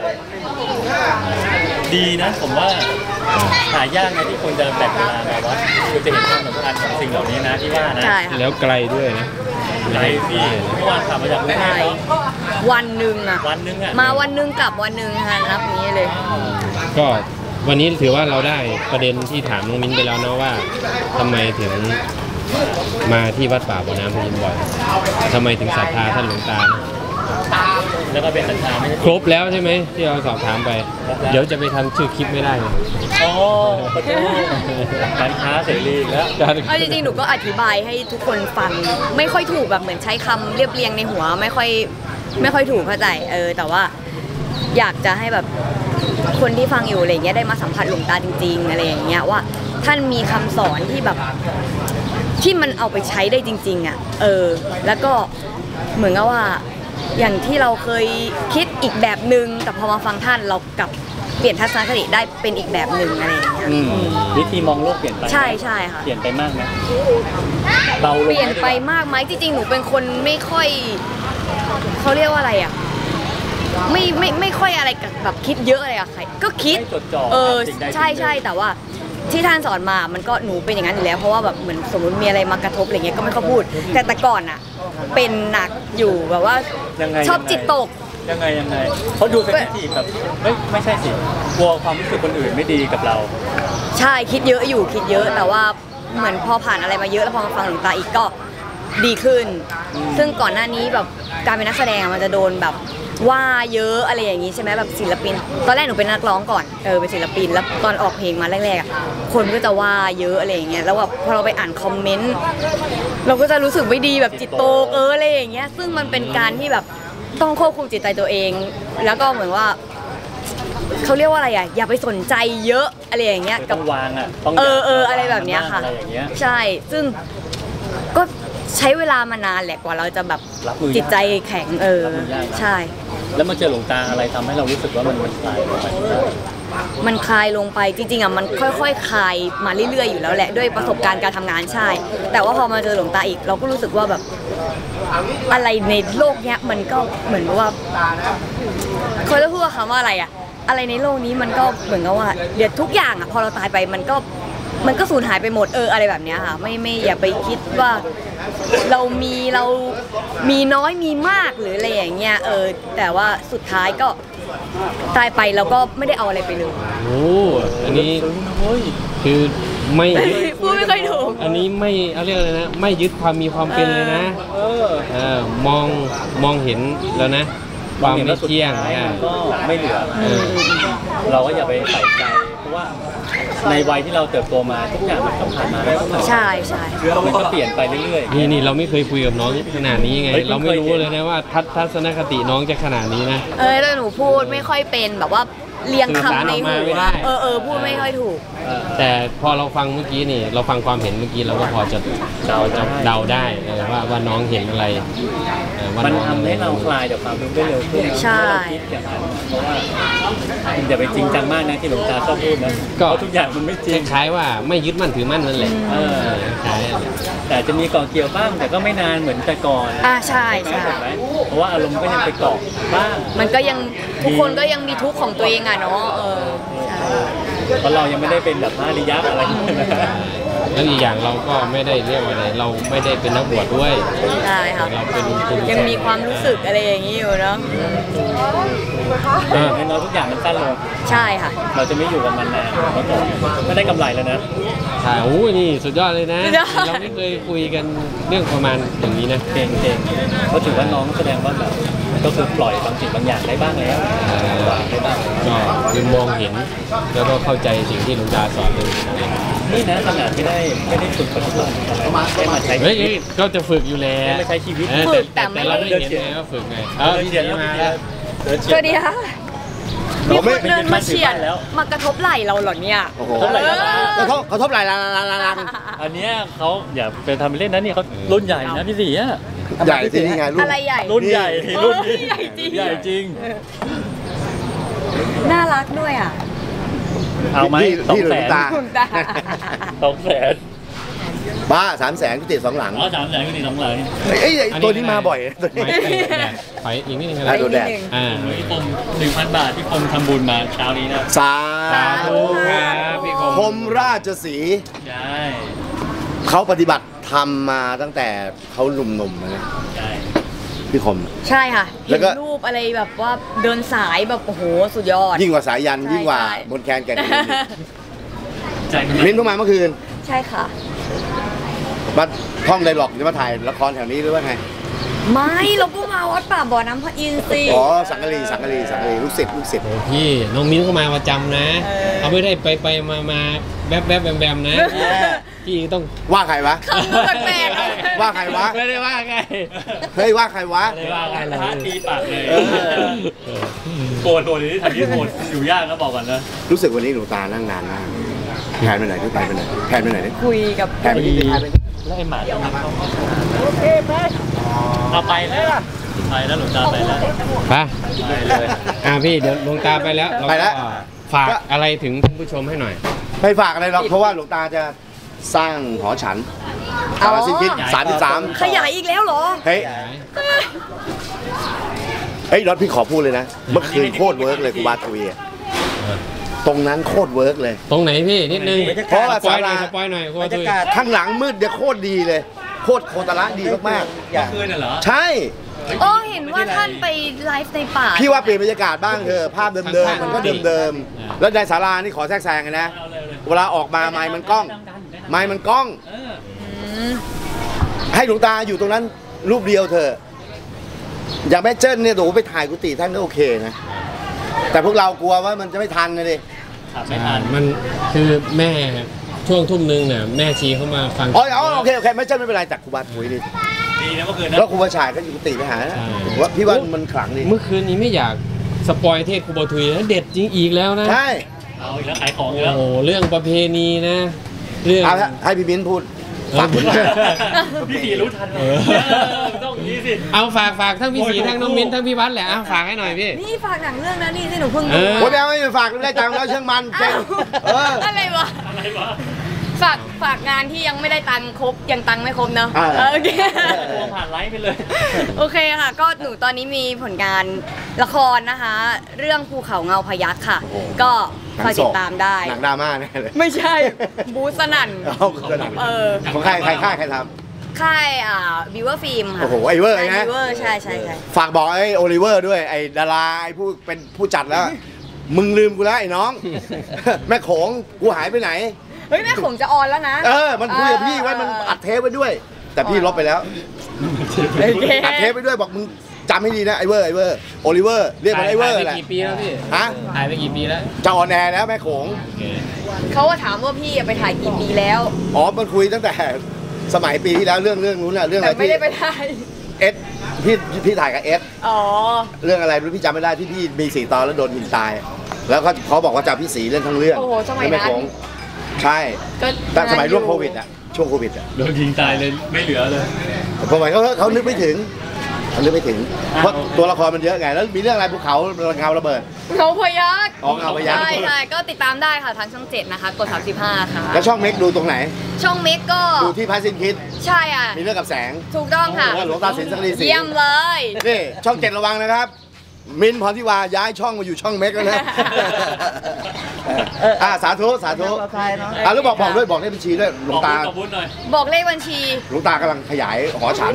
ดีนะผมว่าหายากนะที่คนจะแบ่งเวลามาวัดคือจะเห็นความสำคัญของสิ่งเหล่านี้นะที่ว่านะ
แล้วไกลด้วยนะ
ไกลพี่เมื่อวานขับมาจากกรุงเทพ
วันหนึ่งมาวันหนึ่งกลับวันหนึ่งค่ะนับนี้เลย
ก็วันนี้ถือว่าเราได้ประเด็นที่ถามน้องมิ้นไปแล้วนะว่าทำไมถึงมาที่วัดป่าบ่อน้ำพยินบ่อยทำไมถึงศรัทธาท่านหลวงตา
แล้วก็เป็นศรัทธาไม่ใช่
ครบแล้วใช่ไหมที่เราสอบถามไปเดี๋ยวจะไปทำชื่อคลิปไม่ได้
การค้าเสรีแล้ว
จริงๆหนูก็อธิบายให้ทุกคนฟังไม่ค่อยถูกแบบเหมือนใช้คำเรียบเรียงในหัวไม่ค่อยถูกเข้าใจแต่ว่าอยากจะให้แบบคนที่ฟังอยู่อะไรเงี้ยได้มาสัมผัสหลวงตาจริงๆอะไรอย่างเงี้ยว่าท่านมีคำสอนที่แบบที่มันเอาไปใช้ได้จริงๆแล้วก็เหมือนกับว่าอย่างที่เราเคยคิดอีกแบบหนึ่งแต่พอมาฟังท่านเรากลับเปลี่ยนทัศนคติได้เป็นอีกแบบหนึ่งอะไรอย่างเงี้ย
วิธีมองโลกเปลี่ยนไป
ใช่ใช่ค่ะ
เปลี่ยนไปมากไหมเรา
เปลี่ยนไปมากไหมจริงๆหนูเป็นคนไม่ค่อยเขาเรียกว่าอะไรอ่ะไม่ค่อยอะไรกับแบบคิดเยอะอะไรกับใครก็คิดใช่ใช่แต่ว่าที่ท่านสอนมามันก็หนูเป็นอย่างนั้นอยู่แล้วเพราะว่าแบบเหมือนสมมติมีอะไรมากระทบอะไรเงี้ยก็ไม่ค่อยพูดแต่ก่อนอ่ะเป็นหนักอยู่แบบว่าชอบจิตตก
ยังไงเขาดูเซนซิทีฟแบบไม่ใช่สิกลัวความรู้สึกคนอื่นไม่ดีกับเรา
ใช่คิดเยอะอยู่คิดเยอะแต่ว่าเหมือนพอผ่านอะไรมาเยอะแล้วพอมาฟังหลวงตาอีกก็ดีขึ้นซึ่งก่อนหน้านี้แบบการเป็นนักแสดงมันจะโดนแบบว่าเยอะอะไรอย่างนี้ใช่ไหมแบบศิลปินตอนแรกหนูเป็นนักร้องก่อนเป็นศิลปินแล้วตอนออกเพลงมาแรกๆคนก็จะว่าเยอะอะไรอย่างเงี้ยแล้วแบบพอเราไปอ่านคอมเมนต์เราก็จะรู้สึกไม่ดีแบบจิตตกอะไรอย่างเงี้ยซึ่งมันเป็นการที่แบบต้องควบคุมจิตใจตัวเองแล้วก็เหมือนว่าเขาเรียกว่าอะไรอ่ะอย่าไปสนใจเยอะอะไรอย่างเงี้ย
ต้องวางอ่ะต้อง
อะไรแบบเนี้ยค่ะใช่ซึ่งก็ใช้เวลามานานแหละกว่าเราจะแบบจิตใจแข็งใช่
แล้วมาเจอหลวงตาอะไรทำให้เรารู้สึกว่ามันคลายลงไป
มันคลายลงไปจริงๆอ่ะมันค่อยๆคลายมาเรื่อยๆอยู่แล้วแหละด้วยประสบการณ์การทำงานใช่แต่ว่าพอมาเจอหลวงตาอีกเราก็รู้สึกว่าแบบอะไรในโลกเนี้ยมันก็เหมือนว่าเขาจะพูดคำว่าอะไรอ่ะอะไรในโลกนี้มันก็เหมือนกับว่าเดี๋ยวทุกอย่างอ่ะพอเราตายไปมันก็สูญหายไปหมดอะไรแบบเนี้ยค่ะไม่อย่าไปคิดว่าเรามีน้อยมีมากหรืออะไรอย่างเงี้ยแต่ว่าสุดท้ายก็ตายไปแล้วก็ไม่ได้เอาอะไรไปเลย
โอ้อันนี้คือไม่
พูดไม่ค่อยถูก
อันนี้ไม่เอาเรียกอะไรนะไม่ยึดความมีความเป็นเลยนะมองเห็นแล้วนะความไม่เที่ยง
ก็ไม่เหลือเราก็อย่าไปใส่ใจเพราะว่าในวัยที่เราเติบโตมาทุกอย่างมันต้องผ่านมาแล้ว
ใช่
มันก็เปลี่ยนไปเรื่อย
ๆนี่เราไม่เคยคุยกับน้องขนาดนี้ไงเราไม่รู้เลยนะว่าทัศนคติน้องจะขนาดนี้นะ
แต่หนูพูดไม่ค่อยเป็นแบบว่าเรียงคำในหัวพูดไม่ค่อยถูก
แต่พอเราฟังเมื่อกี้นี่เราฟังความเห็นเมื่อกี้เราก็พอจะเดาได้ว่าน้องเห็นอะไร
มันทำให้เราคลายจากความรู้ได้เร็วขึ้น
ใช่
คิดอย่างนั้นเพราะว่าอย่าไปจริงจังมากนะที่หลวงตาชอบพูดนะก็ทุกอย่างมันไม่จริง
คล้ายว่าไม่ยึดมั่นถือมั่นนั่นแหละ
แต่จะมีก่อเกี่ยวบ้างแต่ก็ไม่นานเหมือนแต่ก่อน
ใช่
เพราะว่าอารมณ์ก็ยังไปเกาะบ้าง
มันก็ยังทุกคนก็ยังมีทุกข์ของตัวเองเนาะ
เพราะเรายังไม่ได้เป็นแบบพระอริยะอะไร
แล้วอีกอย่างเราก็ไม่ได้เรียกว่าอะไรเราไม่ได้เป็นนักบวชด้วย
ใช่ค่ะ
เราเป็น
ยังมีความรู้สึกอะไรอย่างนี้อยู่เนาะ
เราทุกอย่างมันสั้นลง
ใช่ค่ะ
เราจะไม่อยู่กับมันนานเมื่อก่อนไม่ได้กำไรแล้วนะ
ใช่โอ้นี่สุดยอดเลยนะเราไม่เคยคุยกันเรื่องประมาณอย่างนี้นะ
เก่งก็ถือว่าน้องแสดงว่าแบบก็คือปล่อยบางสิ่งบางอย่างได้บ้างแล้วได้บ้าง
ก็คือมองเห็นแล้วก็เข้าใจสิ่งที่หลวงตาสอนเลย
นี่นะขนาดไม่ได้ฝึกปฏิบัติอะไรได้มาใช้
ชีวิตก็จะฝึกอยู่แล้ว
ไม่ใช้ชีวิต
ฝึกแต่
เราได้เห็นไงว่าฝึกไง
เรียนมา
สวัสดีค่ะมีคนเดินมาเฉียดมากระทบไหล่เราหรอเนี่ย
กระทบไหล่
อั
นนี้เขาอย่าไปทำเล่นนะนี่เขารุ่นใหญ่นะพี่สีอ่ะ
ใหญ่จริงไง
อะไรใหญ่
รุ่นใหญ่ใหญ่จริง
น่ารักด้วยอ่ะ
เอาไหม200,000
บ้า300,000กุฏิ2 หลัง
300,000กุฏิ2 หลัง
ตัวนี้มาบ่อย
ตัวนี้ไปอีกนิดนึงอะไร
ตัวแดด
พี่คม 1,000 บาทพี่คมทำบุญมาเช้านี้นะ
สาธุครับพี่คมราชสีห์
ใช่
เขาปฏิบัติทำมาตั้งแต่เขาหนุ่มๆนะ
ใช่
พี่คม
ใช่ค่ะเห็นรูปอะไรแบบว่าเดินสายแบบโอ้โหสุดยอด
ยิ่งกว่าสายยันยิ่งกว่าบนแคนแก่นมิ้นเพิ่งมาเมื่อคืน
ใช่ค่ะ
มาท่องไดร็อกจะมาถ่ายละครแถวนี้หรือว่าไง
ไม่เราก็มาวัดป่าบ่อน้ำพระอินทร์สิ
สังกะรีลูกศิษย์
พี่น้องมิ้นก็มาประจำนะเขาไม่ได้ไปมาแวบแบมนะพี่ต้อง
ว่าใครวะว่าใครวะ
ไม่ได้ว่าไง
เฮ้ยว่าใครวะ
ไม่ได้ว่าใครเลย
ตีปากเลยโกรธนี้ทำที่โกรธอยู่ยากนะบอกก่อนนะ
รู้สึกวันนี้หนูตานั่งนานมากแผนไปไหนที่ไปไหนแผนไปไหน
คุยกับ
แผนไปที่
แล้วไอ้หมาต้องโอเคไปเอาไปแล้วไปแล้วหลวงตาไปแล้ว
ไป
ไปเลย
พี่เดี๋ยวหลวงตาไปแล้วเรา
ไปแล้ว
ก็ฝากอะไรถึงท่านผู้ชมให้หน่อย
ไม่ฝากอะไรหรอกเพราะว่าหลวงตาจะสร้างหอฉันสารสิ้นคิด33
ขยายอีกแล้วเหรอ
เฮ้ยรถพี่ขอพูดเลยนะ เมื่อคืนโคตรเวิร์กเลยกูบาทวีอะตรงนั้นโคตรเวิร์กเลย
ตรงไหนพี่นิดนึง
เพราะว่า
สปอย
ศา
หน่
ลา
อยสปอยหน่อยคุณ
บรร
ทุ
ยาย กาศ
ข้างหลังมืดเดี๋ยวโคตรดีเลยโคตรโคตรละดีมาก
อย่าง
คืนน่ะเหรอ
ๆใช่
เห็นว่าท่านไปไลฟ์ในป่า
พี่ว่าเปลี่ยนบรรยากาศบ้างเถอะภาพเดิมๆมันก็เดิมๆแล้วในศาลานี่ขอแทรกแซงกันนะเวลาออกมาไมค์มันกล้องให้หลวงตาอยู่ตรงนั้นรูปเดียวเถอะอย่างแม่เจิ้นเนี่ยโอ้โหไปถ่ายกุฏิท่านก็โอเคนะแต่พวกเรากลัวว่ามันจะไม่ทันนะดิ
ขับไม่ทัน
มันคือแม่ช่วงทุ่มนึงเนี่ยแม่ชีเข้ามาฟัง
อ๋อโอเคแม่เจิ้นไม่เป็นไรแต่ครูบาถุยดิ
ดีนะเมื่อคืนนะ
แล้วครูบาฉายก็อยู่กุฏิไปหานะว่าพี่ว่ามันขลังดิ
เมื่อคืนนี้ไม่อยากสปอยเทศครูบาทุยนะเด็ดจริงอีกแล้วนะ
ใช่
เอาอีกแล้วขายของอีก
โอ้
แล้ว
โหเรื่องประเพณีนะ เรื่อง
เอาให้พี่มิ้นพูดฝากผลงาน
พี่สีรู้ทันเหรอต้องอย่างนี้สิ
เอาฝากทั้งพี่สีทั้งน้องมิ้นทั้งพี่วัดแหละเอาฝากให้หน่อยพี่
นี่ฝากหนังเรื่องนั้นนี่ที่หนูเพิ่ง
เอ
ดู
อ
คนยังไม่ฝากได้ตังค์แล้วเชิงมันเก่ง
อะไรวะ
อะไรวะ
ฝากงานที่ยังไม่ได้ตังค์ครบยังตังค์ไม่ครบเนาะ
อ่า
โอเค
โทรผ่านไลฟ์ไปเลย
โอเคค่ะ ก็หนูตอนนี้มีผลงานละครนะคะ เรื่องภูเขาเงาพยัคฆ์ค่ะ ก็คอยติดตามได้
หนังดราม่าแน่เลย
ไม่ใช่ บูสนั่น
เอากระดาษ ของใครใครทำ
ค่ายบิวเวอร์ฟิล์มค่ะ
โอ้โหไอเวอร์ไง
บิวเวอร์ใช่
ฝากบอกไอ้โอลิเวอร์ด้วยไอ้ดาราไอ้ผู้เป็นผู้จัดแล้ว มึงลืมกูแล้วไอ้น้อง แม่โขงกูหายไปไหน
เฮ้ยแม่ขมจะออนแล้วนะ
มันคุยกับพี่ไว้มันอัดเทปไว้ด้วย แต่พี่ลบไปแล้ว
โอเค
อัดเทปไปด้วยบอกมึงจำให้ดีนะไอเวอร์โอลิเวอร์เรียกมันไอเวอร์
ถ่าย
แห
ไป
ละ
กี่ปีแล้วพี่
ฮะ
ถ่ายไปกี่ปีแล้ว
จะออนแอร์แล้วแม่โขง
โอเค
เขาว่าถามว่าพี่ไปถ่ายกี่ปีแล้ว
อ๋อมันคุยตั้งแต่สมัยปีที่แล้วเรื่องนู้นน่ะเรื่องอะ
แต่
ไร
ไม่
ที่
ได้ไปถ่าย
เอสพี่ถ่ายกับเอส
อ๋อ
เรื่องอะไรไม่รู้พี่จำไม่ได้ที่พี่มี4 ตอนแล้วโดนยิงตาย แล้วก็เขาบอกว่าจะเอาพี่สีเล่นทั้งเรื่อง
โอ้โหสมัยนั้น
แล้วแโขงใช่
ก็
แต่สมัยร่วมโควิดอ่ะช่วงโควิดอ่ะ
โดนยิงตายเลยไม่เหลือเลย
สมัยเขานึกไม่ถึงเพราะตัวละครมันเยอะไงแล้วมีเรื่องอะไรภูเขาเงาระเบิด
เงาพยัคฆ์
อ๋อเงาพยัคฆ์
ใช่ก็ติดตามได้ค่ะทางช่อง 7 นะคะกด35ค่ะ
แล้วช่องเมกดูตรงไหน
ช่องเมกก็
ดูที่พาสินคิด
ใช่อ่ะ
มีเรื่องกับแสง
ถูกต้องค่ะ
หลวงตาสินสักดีศรี
เยี่ยมเลย
นี่ช่อง7ระวังนะครับ มินท์พรทิวาย้ายช่องมาอยู่ช่องเมกแล้วนะสาธุแล้วบอกด้วยบอกเลขบัญชีด้วยหลวงตา
ขอบคุณหน่อย
บอกเลขบัญชี
หลวงตากำลังขยายหอฉัน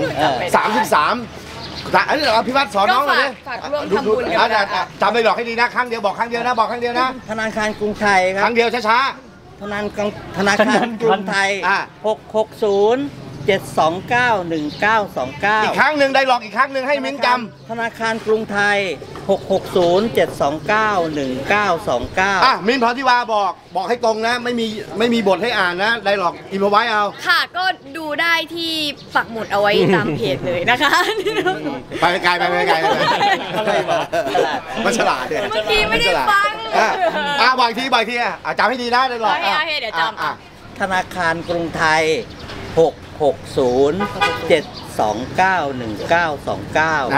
33อันนี้เราพิวัตรสอนน้องเลย
ฝากร่วมทำบุญกันนะคะ
จำเลยหลอกให้ดีนะครั้งเดียวบอกครั้งเดียวนะบอกครั้งเดียวนะ
ธนาคารกรุงไทยค
ค
รั
รั้
บ
งเดียวช้า
ธนาคารกรุงไทย 660 729 1929
ๆอีกครั้งหนึ่งได้หลอกอีกครั้งหนึ่งให้มิ้นจ
ธนาคารกรุงไทย 660 729 1929
มิ้นท์พรทิวาบอกให้ตรงนะ ไม่มีบทให้อ่านนะได้หลอกอินพอไว้เอา
ค่ะก็ดูได้ที่ปักหมุดเอาไว้ตามเพจเลยนะคะ
ไปไกลอะไรวะมันฉลาดเนี่ย
เมื่อกี้ไม่ได้ฟัง
บ่อยทีจำให้ดีนะได้หลอก
โอเคเดี๋ยวจำ
ธนาคารกรุงไทย 660 729 1929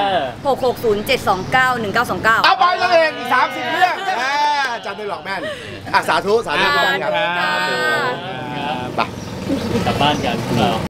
660-729-1929
เอาไปแล้วเองอีก30 เรื่องจำได้หลอกแม่นสาธุ
สาธุ
ครับ
ค่ะ
ไป
กลับบ้านกันพวกเรา